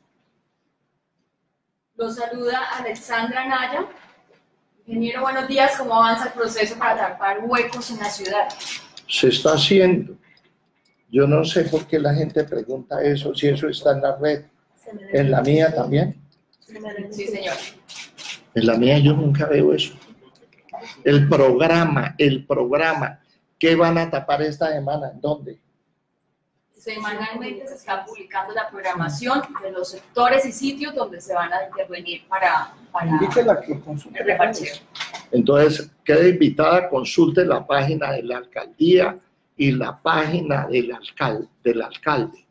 Los saluda Alexandra Naya. Ingeniero, buenos días. ¿Cómo avanza el proceso para tapar huecos en la ciudad? Se está haciendo. Yo no sé por qué la gente pregunta eso, si eso está en la red. ¿En la mía también? Sí, señor. En la mía yo nunca veo eso. El programa, el programa. ¿Qué van a tapar esta semana? ¿Dónde? Semanalmente se está publicando la programación de los sectores y sitios donde se van a intervenir para, para Indíquela que consulte el repartido. Entonces, queda invitada, consulte la página de la alcaldía y la página del alcalde, del alcalde.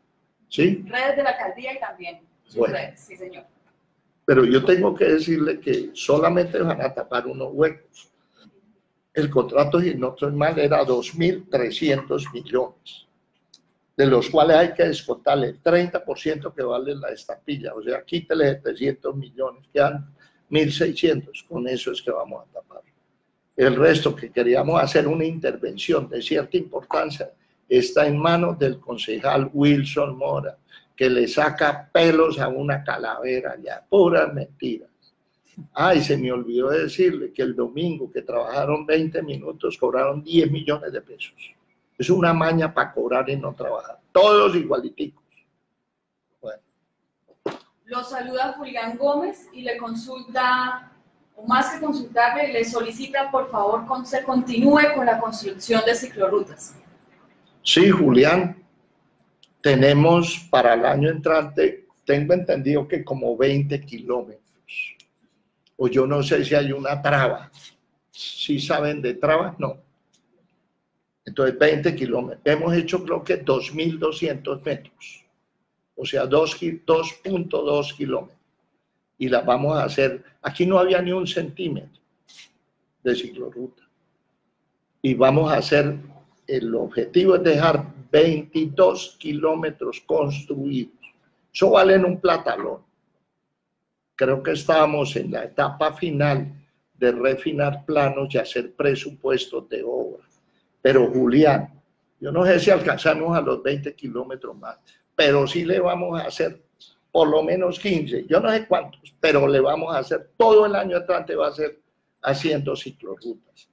¿Sí? Redes de la alcaldía y también sus Bueno. redes, sí señor. Pero yo tengo que decirle que solamente van a tapar unos huecos. El contrato, si no estoy mal, era dos mil trescientos millones, de los cuales hay que descontarle el treinta por ciento que vale la estampilla. O sea, quítale setecientos millones, quedan mil seiscientos. Con eso es que vamos a tapar. El resto, que queríamos hacer una intervención de cierta importancia, está en manos del concejal Wilson Mora, que le saca pelos a una calavera ya, puras mentiras. Ay, se me olvidó decirle que el domingo que trabajaron veinte minutos cobraron diez millones de pesos. Es una maña para cobrar y no trabajar. Todos igualiticos. Bueno. Lo saluda Julián Gómez y le consulta, o más que consultarle, le solicita por favor que se continúe con la construcción de ciclorrutas. Sí, Julián. Tenemos para el año entrante, tengo entendido que como veinte kilómetros. O yo no sé si hay una traba. ¿Sí saben de trabas? No. Entonces, veinte kilómetros. Hemos hecho, creo que dos mil doscientos metros. O sea, dos punto dos kilómetros. Y las vamos a hacer. Aquí no había ni un centímetro de ciclorruta. Y vamos a hacer, el objetivo es dejar veintidós kilómetros construidos. Eso vale en un platalón. Creo que estábamos en la etapa final de refinar planos y hacer presupuestos de obra. Pero Julián, yo no sé si alcanzamos a los veinte kilómetros más, pero sí le vamos a hacer por lo menos quince, yo no sé cuántos, pero le vamos a hacer, todo el año entrante va a ser haciendo ciclorrutas.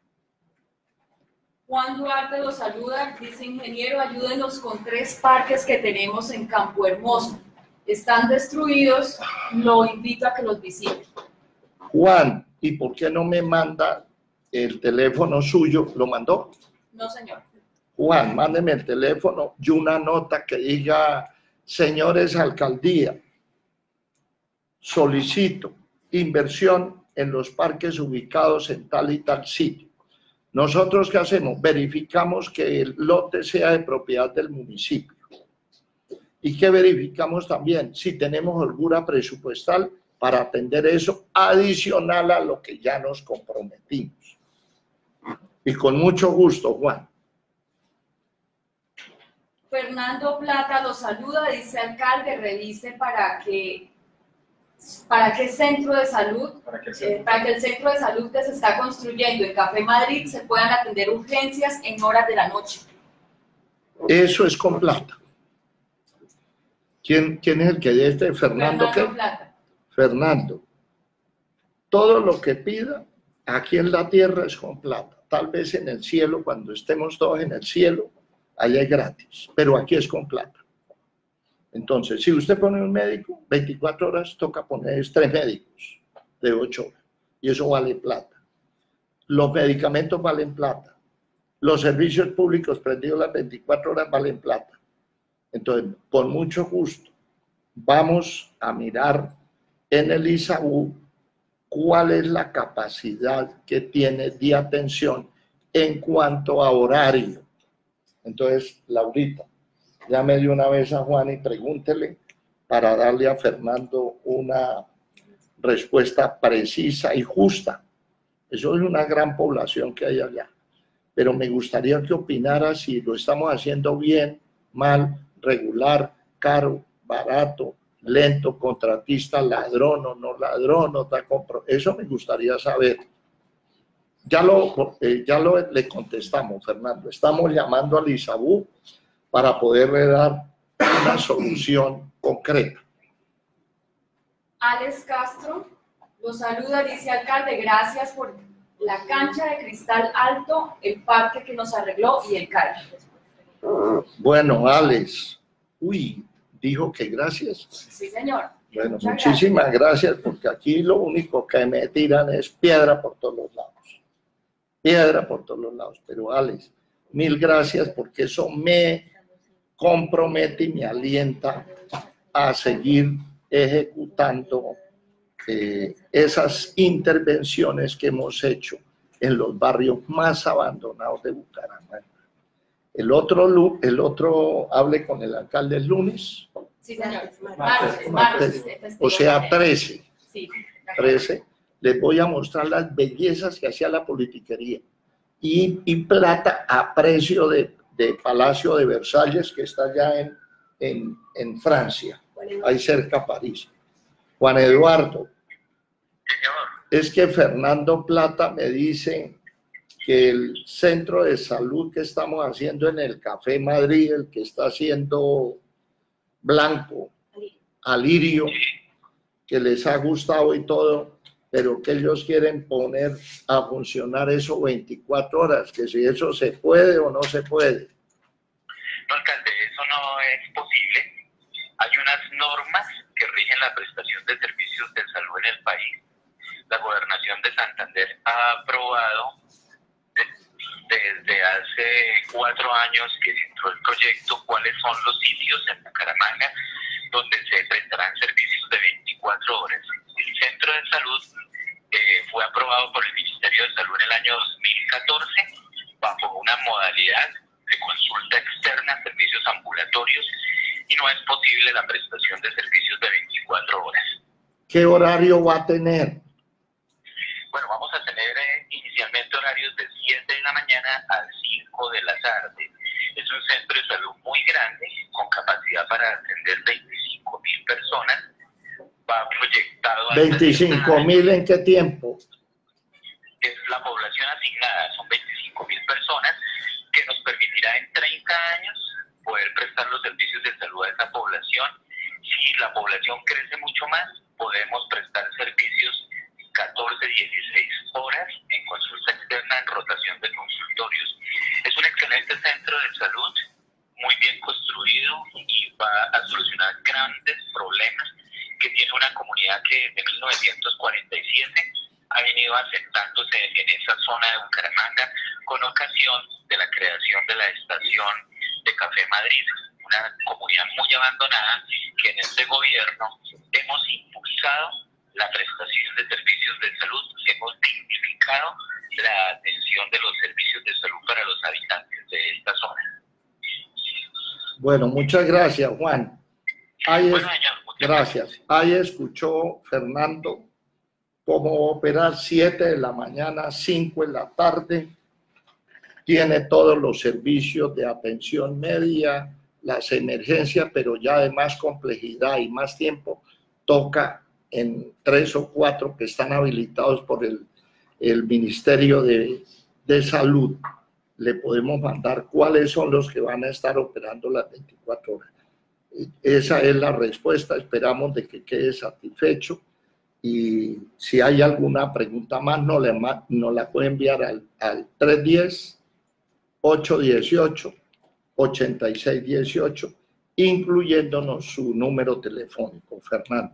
Juan Duarte lo saluda, dice: ingeniero, ayúdenos con tres parques que tenemos en Campo Hermoso. Están destruidos, lo invito a que los visite. Juan, ¿y por qué no me manda el teléfono suyo? ¿Lo mandó? No, señor. Juan, mándeme el teléfono y una nota que diga: señores alcaldía, solicito inversión en los parques ubicados en tal y tal sitio. Nosotros, ¿qué hacemos? Verificamos que el lote sea de propiedad del municipio. ¿Y qué verificamos también? Si tenemos holgura presupuestal para atender eso, adicional a lo que ya nos comprometimos. Y con mucho gusto, Juan. Fernando Plata lo saluda, dice: alcalde, revise para que, para qué centro de salud, para que, eh, para que el centro de salud que se está construyendo en Café Madrid se puedan atender urgencias en horas de la noche. Eso es con plata. ¿Quién, quién es el que de este? ¿Fernando, Fernando qué? Plata. Fernando. Todo lo que pida aquí en la tierra es con plata. Tal vez en el cielo, cuando estemos todos en el cielo, allá es gratis, pero aquí es con plata. Entonces, si usted pone un médico, veinticuatro horas toca poner tres médicos de ocho horas, y eso vale plata. Los medicamentos valen plata. Los servicios públicos prendidos las veinticuatro horas valen plata. Entonces, con mucho gusto, vamos a mirar en el ISAU cuál es la capacidad que tiene de atención en cuanto a horario. Entonces, Laurita, llame de una vez a Juan y pregúntele para darle a Fernando una respuesta precisa y justa. Eso es una gran población que hay allá. Pero me gustaría que opinara si lo estamos haciendo bien, mal, regular, caro, barato, lento, contratista, ladrón o no ladrón, o tal compro. Eso me gustaría saber. Ya lo, eh, ya lo le contestamos, Fernando. Estamos llamando al ISABU para poderle dar una solución concreta. Alex Castro lo saluda, dice: alcalde, gracias por la cancha de cristal alto, el parque que nos arregló y el calle. Bueno, Alex, uy, dijo que gracias. Sí, señor. Bueno, muchas muchísimas gracias. gracias, porque aquí lo único que me tiran es piedra por todos los lados. Piedra por todos los lados. Pero, Alex, mil gracias, porque eso me compromete y me alienta a seguir ejecutando eh, esas intervenciones que hemos hecho en los barrios más abandonados de Bucaramanga. El otro, el otro hable con el alcalde el lunes. Sí, señor. Martes, martes, martes, o sea, trece. Sí. trece. Les voy a mostrar las bellezas que hacía la politiquería. Y, y plata a precio de, de Palacio de Versalles, que está allá en, en, en Francia, ahí cerca a París. Juan Eduardo, es que Fernando Plata me dice que el centro de salud que estamos haciendo en el Café Madrid, el que está haciendo Blanco, Alirio, que les ha gustado y todo, pero que ellos quieren poner a funcionar eso veinticuatro horas, que si eso se puede o no se puede. No, alcalde, eso no es posible. Hay unas normas que rigen la prestación de servicios de salud en el país. La Gobernación de Santander ha aprobado desde hace cuatro años que se entró el proyecto cuáles son los sitios en Bucaramanga donde se prestarán servicios de veinticuatro horas. El centro de salud eh, fue aprobado por el Ministerio de Salud en el año dos mil catorce bajo una modalidad de consulta externa, servicios ambulatorios, y no es posible la prestación de servicios de veinticuatro horas. ¿Qué horario va a tener? Bueno, vamos a tener eh, inicialmente horarios de siete de la mañana a cinco de la tarde. Es un centro de salud muy grande, con capacidad para atender veinticinco mil personas. Va proyectado... ¿veinticinco mil en qué tiempo? Es la población asignada, son veinticinco mil personas, que nos permitirá en treinta años poder prestar los servicios de salud a esa población. Si la población crece mucho más, podemos prestar servicios catorce, dieciséis horas en consulta externa, en rotación de consultorios. Es un excelente centro de salud, muy bien construido y va a solucionar grandes problemas que tiene una comunidad que desde mil novecientos cuarenta y siete ha venido asentándose en esa zona de Bucaramanga con ocasión de la creación de la estación de Café Madrid, una comunidad muy abandonada que en este gobierno hemos impulsado la prestación de servicios de salud, hemos dignificado la atención de los servicios de salud para los habitantes de esta zona. Bueno, muchas gracias, Juan. Ahí bueno, es, señor, gracias. gracias. Ahí escuchó Fernando cómo operar siete de la mañana, cinco en la tarde. Tiene todos los servicios de atención media, las emergencias, pero ya de más complejidad y más tiempo, toca en tres o cuatro que están habilitados por el, el Ministerio de, de Salud. Le podemos mandar cuáles son los que van a estar operando las veinticuatro horas. Esa es la respuesta, esperamos de que quede satisfecho, y si hay alguna pregunta más, nos la, nos la puede enviar al, al tres uno cero, ocho uno ocho, ocho seis uno ocho, incluyéndonos su número telefónico. Fernando.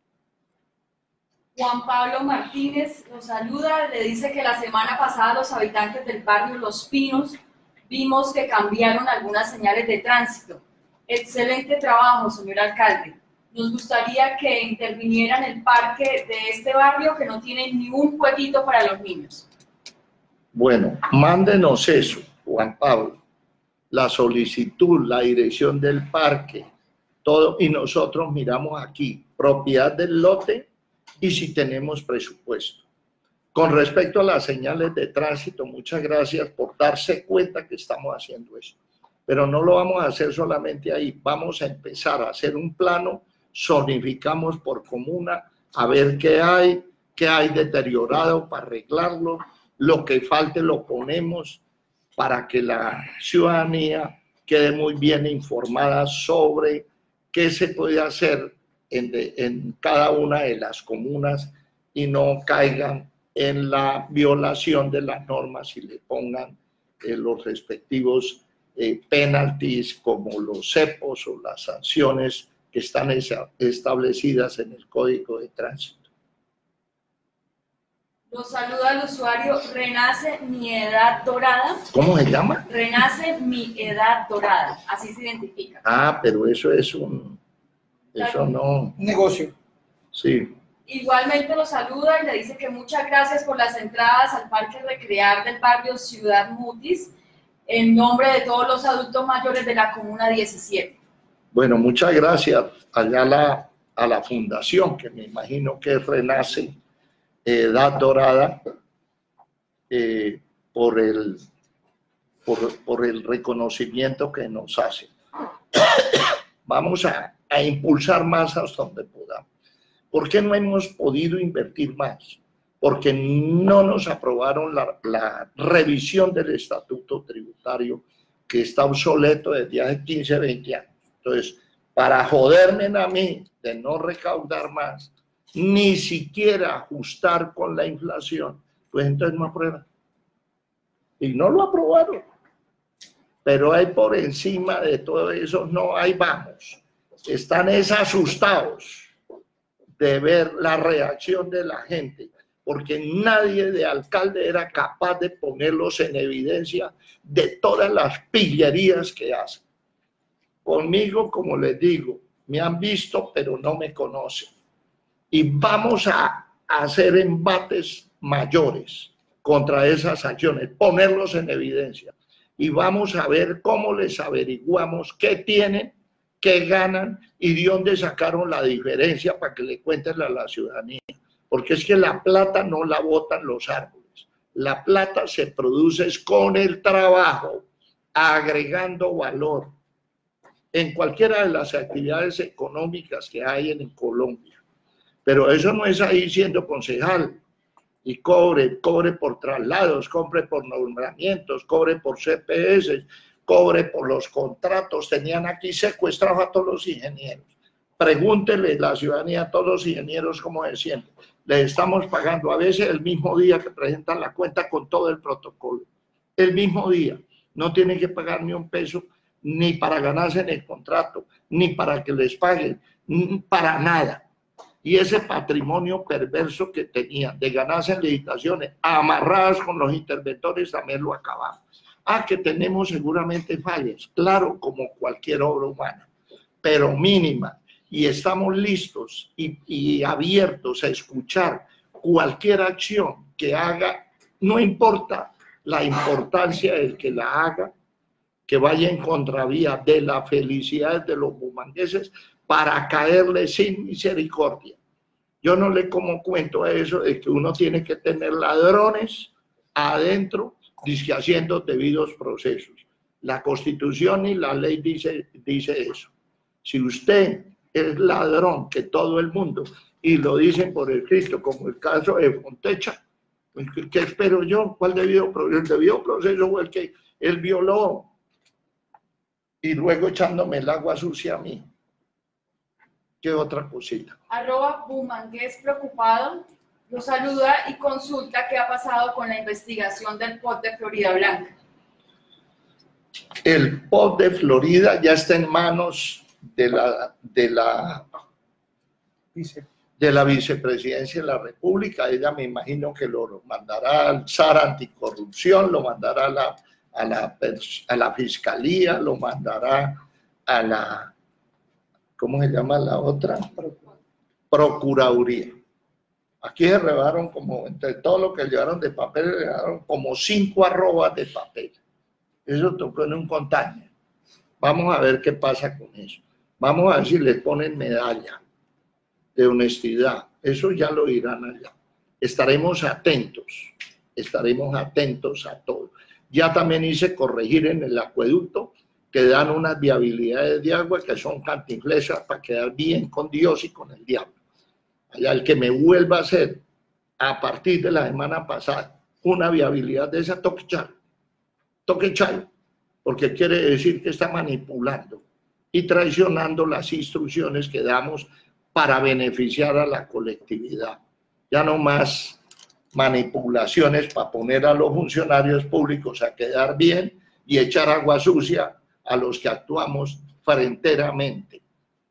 Juan Pablo Martínez nos saluda, le dice que la semana pasada los habitantes del barrio Los Pinos vimos que cambiaron algunas señales de tránsito. Excelente trabajo, señor alcalde. Nos gustaría que interviniera en el parque de este barrio que no tiene ni un jueguito para los niños. Bueno, mándenos eso, Juan Pablo, la solicitud, la dirección del parque, todo, y nosotros miramos aquí, propiedad del lote y si tenemos presupuesto. Con respecto a las señales de tránsito, muchas gracias por darse cuenta que estamos haciendo eso. Pero no lo vamos a hacer solamente ahí, vamos a empezar a hacer un plano, zonificamos por comuna, a ver qué hay, qué hay deteriorado para arreglarlo, lo que falte lo ponemos para que la ciudadanía quede muy bien informada sobre qué se puede hacer en, de, en cada una de las comunas y no caigan en la violación de las normas y le pongan eh, los respectivos eh, penalties como los cepos o las sanciones que están esa, establecidas en el Código de Tránsito. Nos saluda el usuario Renace Mi Edad Dorada. ¿Cómo se llama? Renace Mi Edad Dorada, así se identifica. Ah, pero eso es un... Eso Claro. no... Un negocio. Sí. Igualmente nos saluda y le dice que muchas gracias por las entradas al Parque Recrear del barrio Ciudad Mutis. en nombre de todos los adultos mayores de la Comuna diecisiete. Bueno, muchas gracias allá a la, a la fundación, que me imagino que Renace Edad Dorada, eh, por, el, por, por el reconocimiento que nos hace. Vamos a, a impulsar más hasta donde podamos. ¿Por qué no hemos podido invertir más? Porque no nos aprobaron la, la revisión del estatuto tributario, que está obsoleto desde hace quince, veinte años. Entonces, para joderme a mí de no recaudar más, ni siquiera ajustar con la inflación, pues entonces no aprueban. Y no lo aprobaron. Pero hay por encima de todo eso, no, ahí vamos. Están es asustados de ver la reacción de la gente, porque nadie de alcalde era capaz de ponerlos en evidencia de todas las pillerías que hacen. Conmigo, como les digo, me han visto, pero no me conocen. Y vamos a hacer embates mayores contra esas acciones, ponerlos en evidencia. Y vamos a ver cómo les averiguamos qué tienen, qué ganan y de dónde sacaron la diferencia para que le cuenten a la ciudadanía. Porque es que la plata no la botan los árboles. La plata se produce con el trabajo, agregando valor en cualquiera de las actividades económicas que hay en Colombia. Pero eso no es ahí siendo concejal y cobre, cobre por traslados, cobre por nombramientos, cobre por C P S, cobre por los contratos. Tenían aquí secuestrados a todos los ingenieros. Pregúntenle a la ciudadanía a todos los ingenieros cómo se sienten. Les estamos pagando a veces el mismo día que presentan la cuenta con todo el protocolo. El mismo día. No tienen que pagar ni un peso, ni para ganarse en el contrato, ni para que les paguen, para nada. Y ese patrimonio perverso que tenían de ganarse en licitaciones amarradas con los interventores también lo acabamos. Ah, que tenemos seguramente fallas, claro, como cualquier obra humana, pero mínima. Y estamos listos y, y abiertos a escuchar cualquier acción que haga, no importa la importancia del que la haga, que vaya en contravía de la felicidad de los bumangueses para caerle sin misericordia. Yo no le como cuento a eso de que uno tiene que tener ladrones adentro, dice, haciendo debidos procesos. La Constitución y la ley dice, dice eso. Si usted es ladrón, que todo el mundo, y lo dicen por escrito, como el caso de Fontecha, ¿qué espero yo? ¿Cuál debido proceso? El debido proceso fue el que él violó y luego echándome el agua sucia a mí. ¿Qué otra cosita? Arroba Bumangués preocupado lo saluda y consulta qué ha pasado con la investigación del P O T de Florida Blanca. El P O T de Florida ya está en manos de la, de la, de la vicepresidencia de la República. Ella me imagino que lo mandará al S A R Anticorrupción, lo mandará a la, a la, a la Fiscalía, lo mandará a la, ¿cómo se llama la otra? Procuraduría. Aquí se rebaron como, entre todo lo que llevaron de papel, se llevaron como cinco arrobas de papel. Eso tocó en un container. Vamos a ver qué pasa con eso. Vamos a ver si le ponen medalla de honestidad. Eso ya lo dirán allá. Estaremos atentos, estaremos atentos a todo. Ya también hice corregir en el acueducto que dan unas viabilidades de agua que son cantinflesas para quedar bien con Dios y con el diablo. Allá el que me vuelva a hacer a partir de la semana pasada una viabilidad de esa, toque echarlo, toque echarlo, porque quiere decir que está manipulando y traicionando las instrucciones que damos para beneficiar a la colectividad. Ya no más manipulaciones para poner a los funcionarios públicos a quedar bien y echar agua sucia a los que actuamos fronteramente.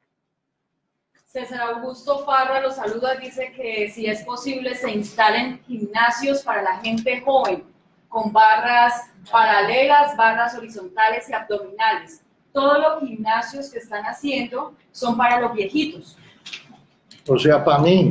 César Augusto Parra los saluda, dice que si es posible se instalen gimnasios para la gente joven, con barras paralelas, barras horizontales y abdominales. Todos los gimnasios que están haciendo son para los viejitos. O sea, para mí,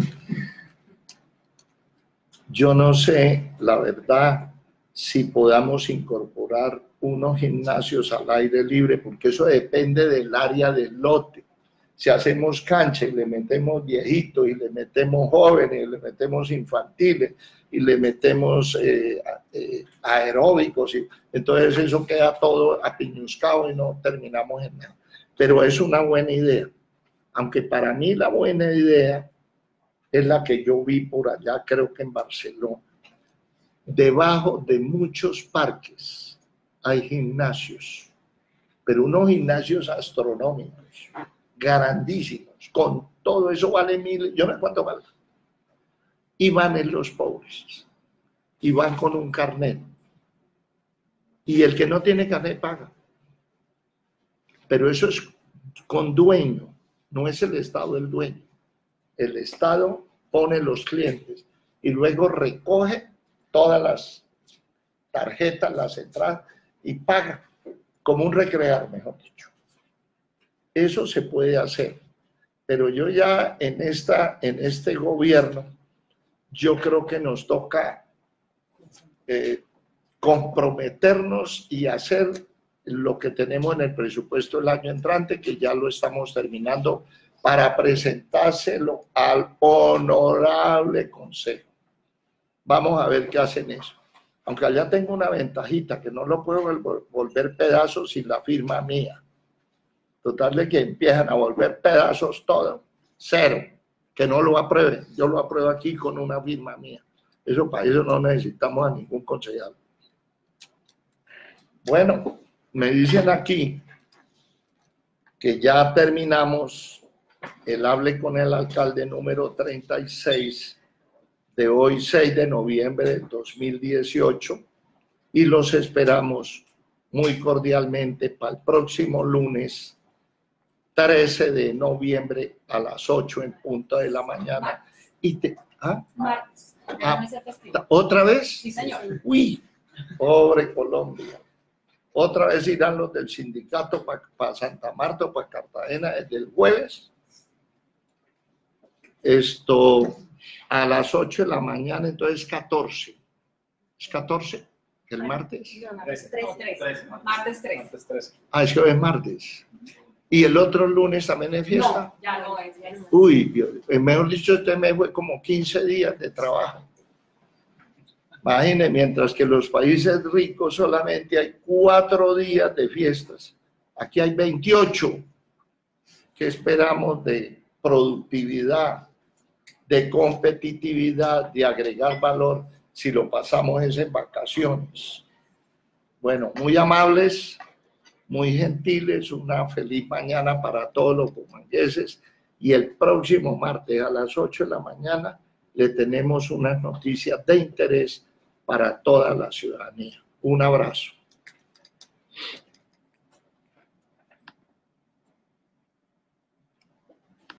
yo no sé, la verdad, si podamos incorporar unos gimnasios al aire libre, porque eso depende del área del lote. Si hacemos cancha y le metemos viejitos, y le metemos jóvenes, y le metemos infantiles, y le metemos eh, eh, aeróbicos, y entonces eso queda todo apiñuscado y no terminamos en nada. Pero es una buena idea, aunque para mí la buena idea es la que yo vi por allá, creo que en Barcelona. Debajo de muchos parques hay gimnasios, pero unos gimnasios astronómicos, grandísimos, con todo eso vale mil, yo no sé cuánto vale. Y van en los pobres, y van con un carnet. Y el que no tiene carnet paga. Pero eso es con dueño, no es el Estado el dueño. El Estado pone los clientes y luego recoge todas las tarjetas, las entradas y paga, como un recrear, mejor dicho. Eso se puede hacer, pero yo ya en, esta, en este gobierno, yo creo que nos toca eh, comprometernos y hacer lo que tenemos en el presupuesto del año entrante, que ya lo estamos terminando, para presentárselo al honorable consejo. Vamos a ver qué hacen eso. Aunque allá tengo una ventajita, que no lo puedo volver pedazos sin la firma mía. Total de que empiezan a volver pedazos todo, cero, que no lo aprueben. Yo lo apruebo aquí con una firma mía. Eso para eso no necesitamos a ningún concejal. Bueno, me dicen aquí que ya terminamos el hable con el alcalde número treinta y seis de hoy, seis de noviembre del dos mil dieciocho, y los esperamos muy cordialmente para el próximo lunes trece de noviembre a las ocho en punto de la mañana. Y te, ¿ah? Martes. Ah, ¿otra vez? Sí, señor. Uy, pobre Colombia. Otra vez irán los del sindicato para pa Santa Marta o para Cartagena desde el jueves. Esto a las ocho de la mañana, entonces catorce. ¿Es catorce? ¿El martes? Martes tres. Ah, es que hoy es martes. ¿Y el otro lunes también es fiesta? No, ya no es. Ya no. Uy, mejor dicho, este mes fue como quince días de trabajo. Imaginen, mientras que en los países ricos solamente hay cuatro días de fiestas. Aquí hay veintiocho. ¿Qué esperamos de productividad, de competitividad, de agregar valor si lo pasamos en vacaciones? Bueno, muy amables, muy gentiles, una feliz mañana para todos los bumangueses, y el próximo martes a las ocho de la mañana le tenemos unas noticias de interés para toda la ciudadanía. Un abrazo.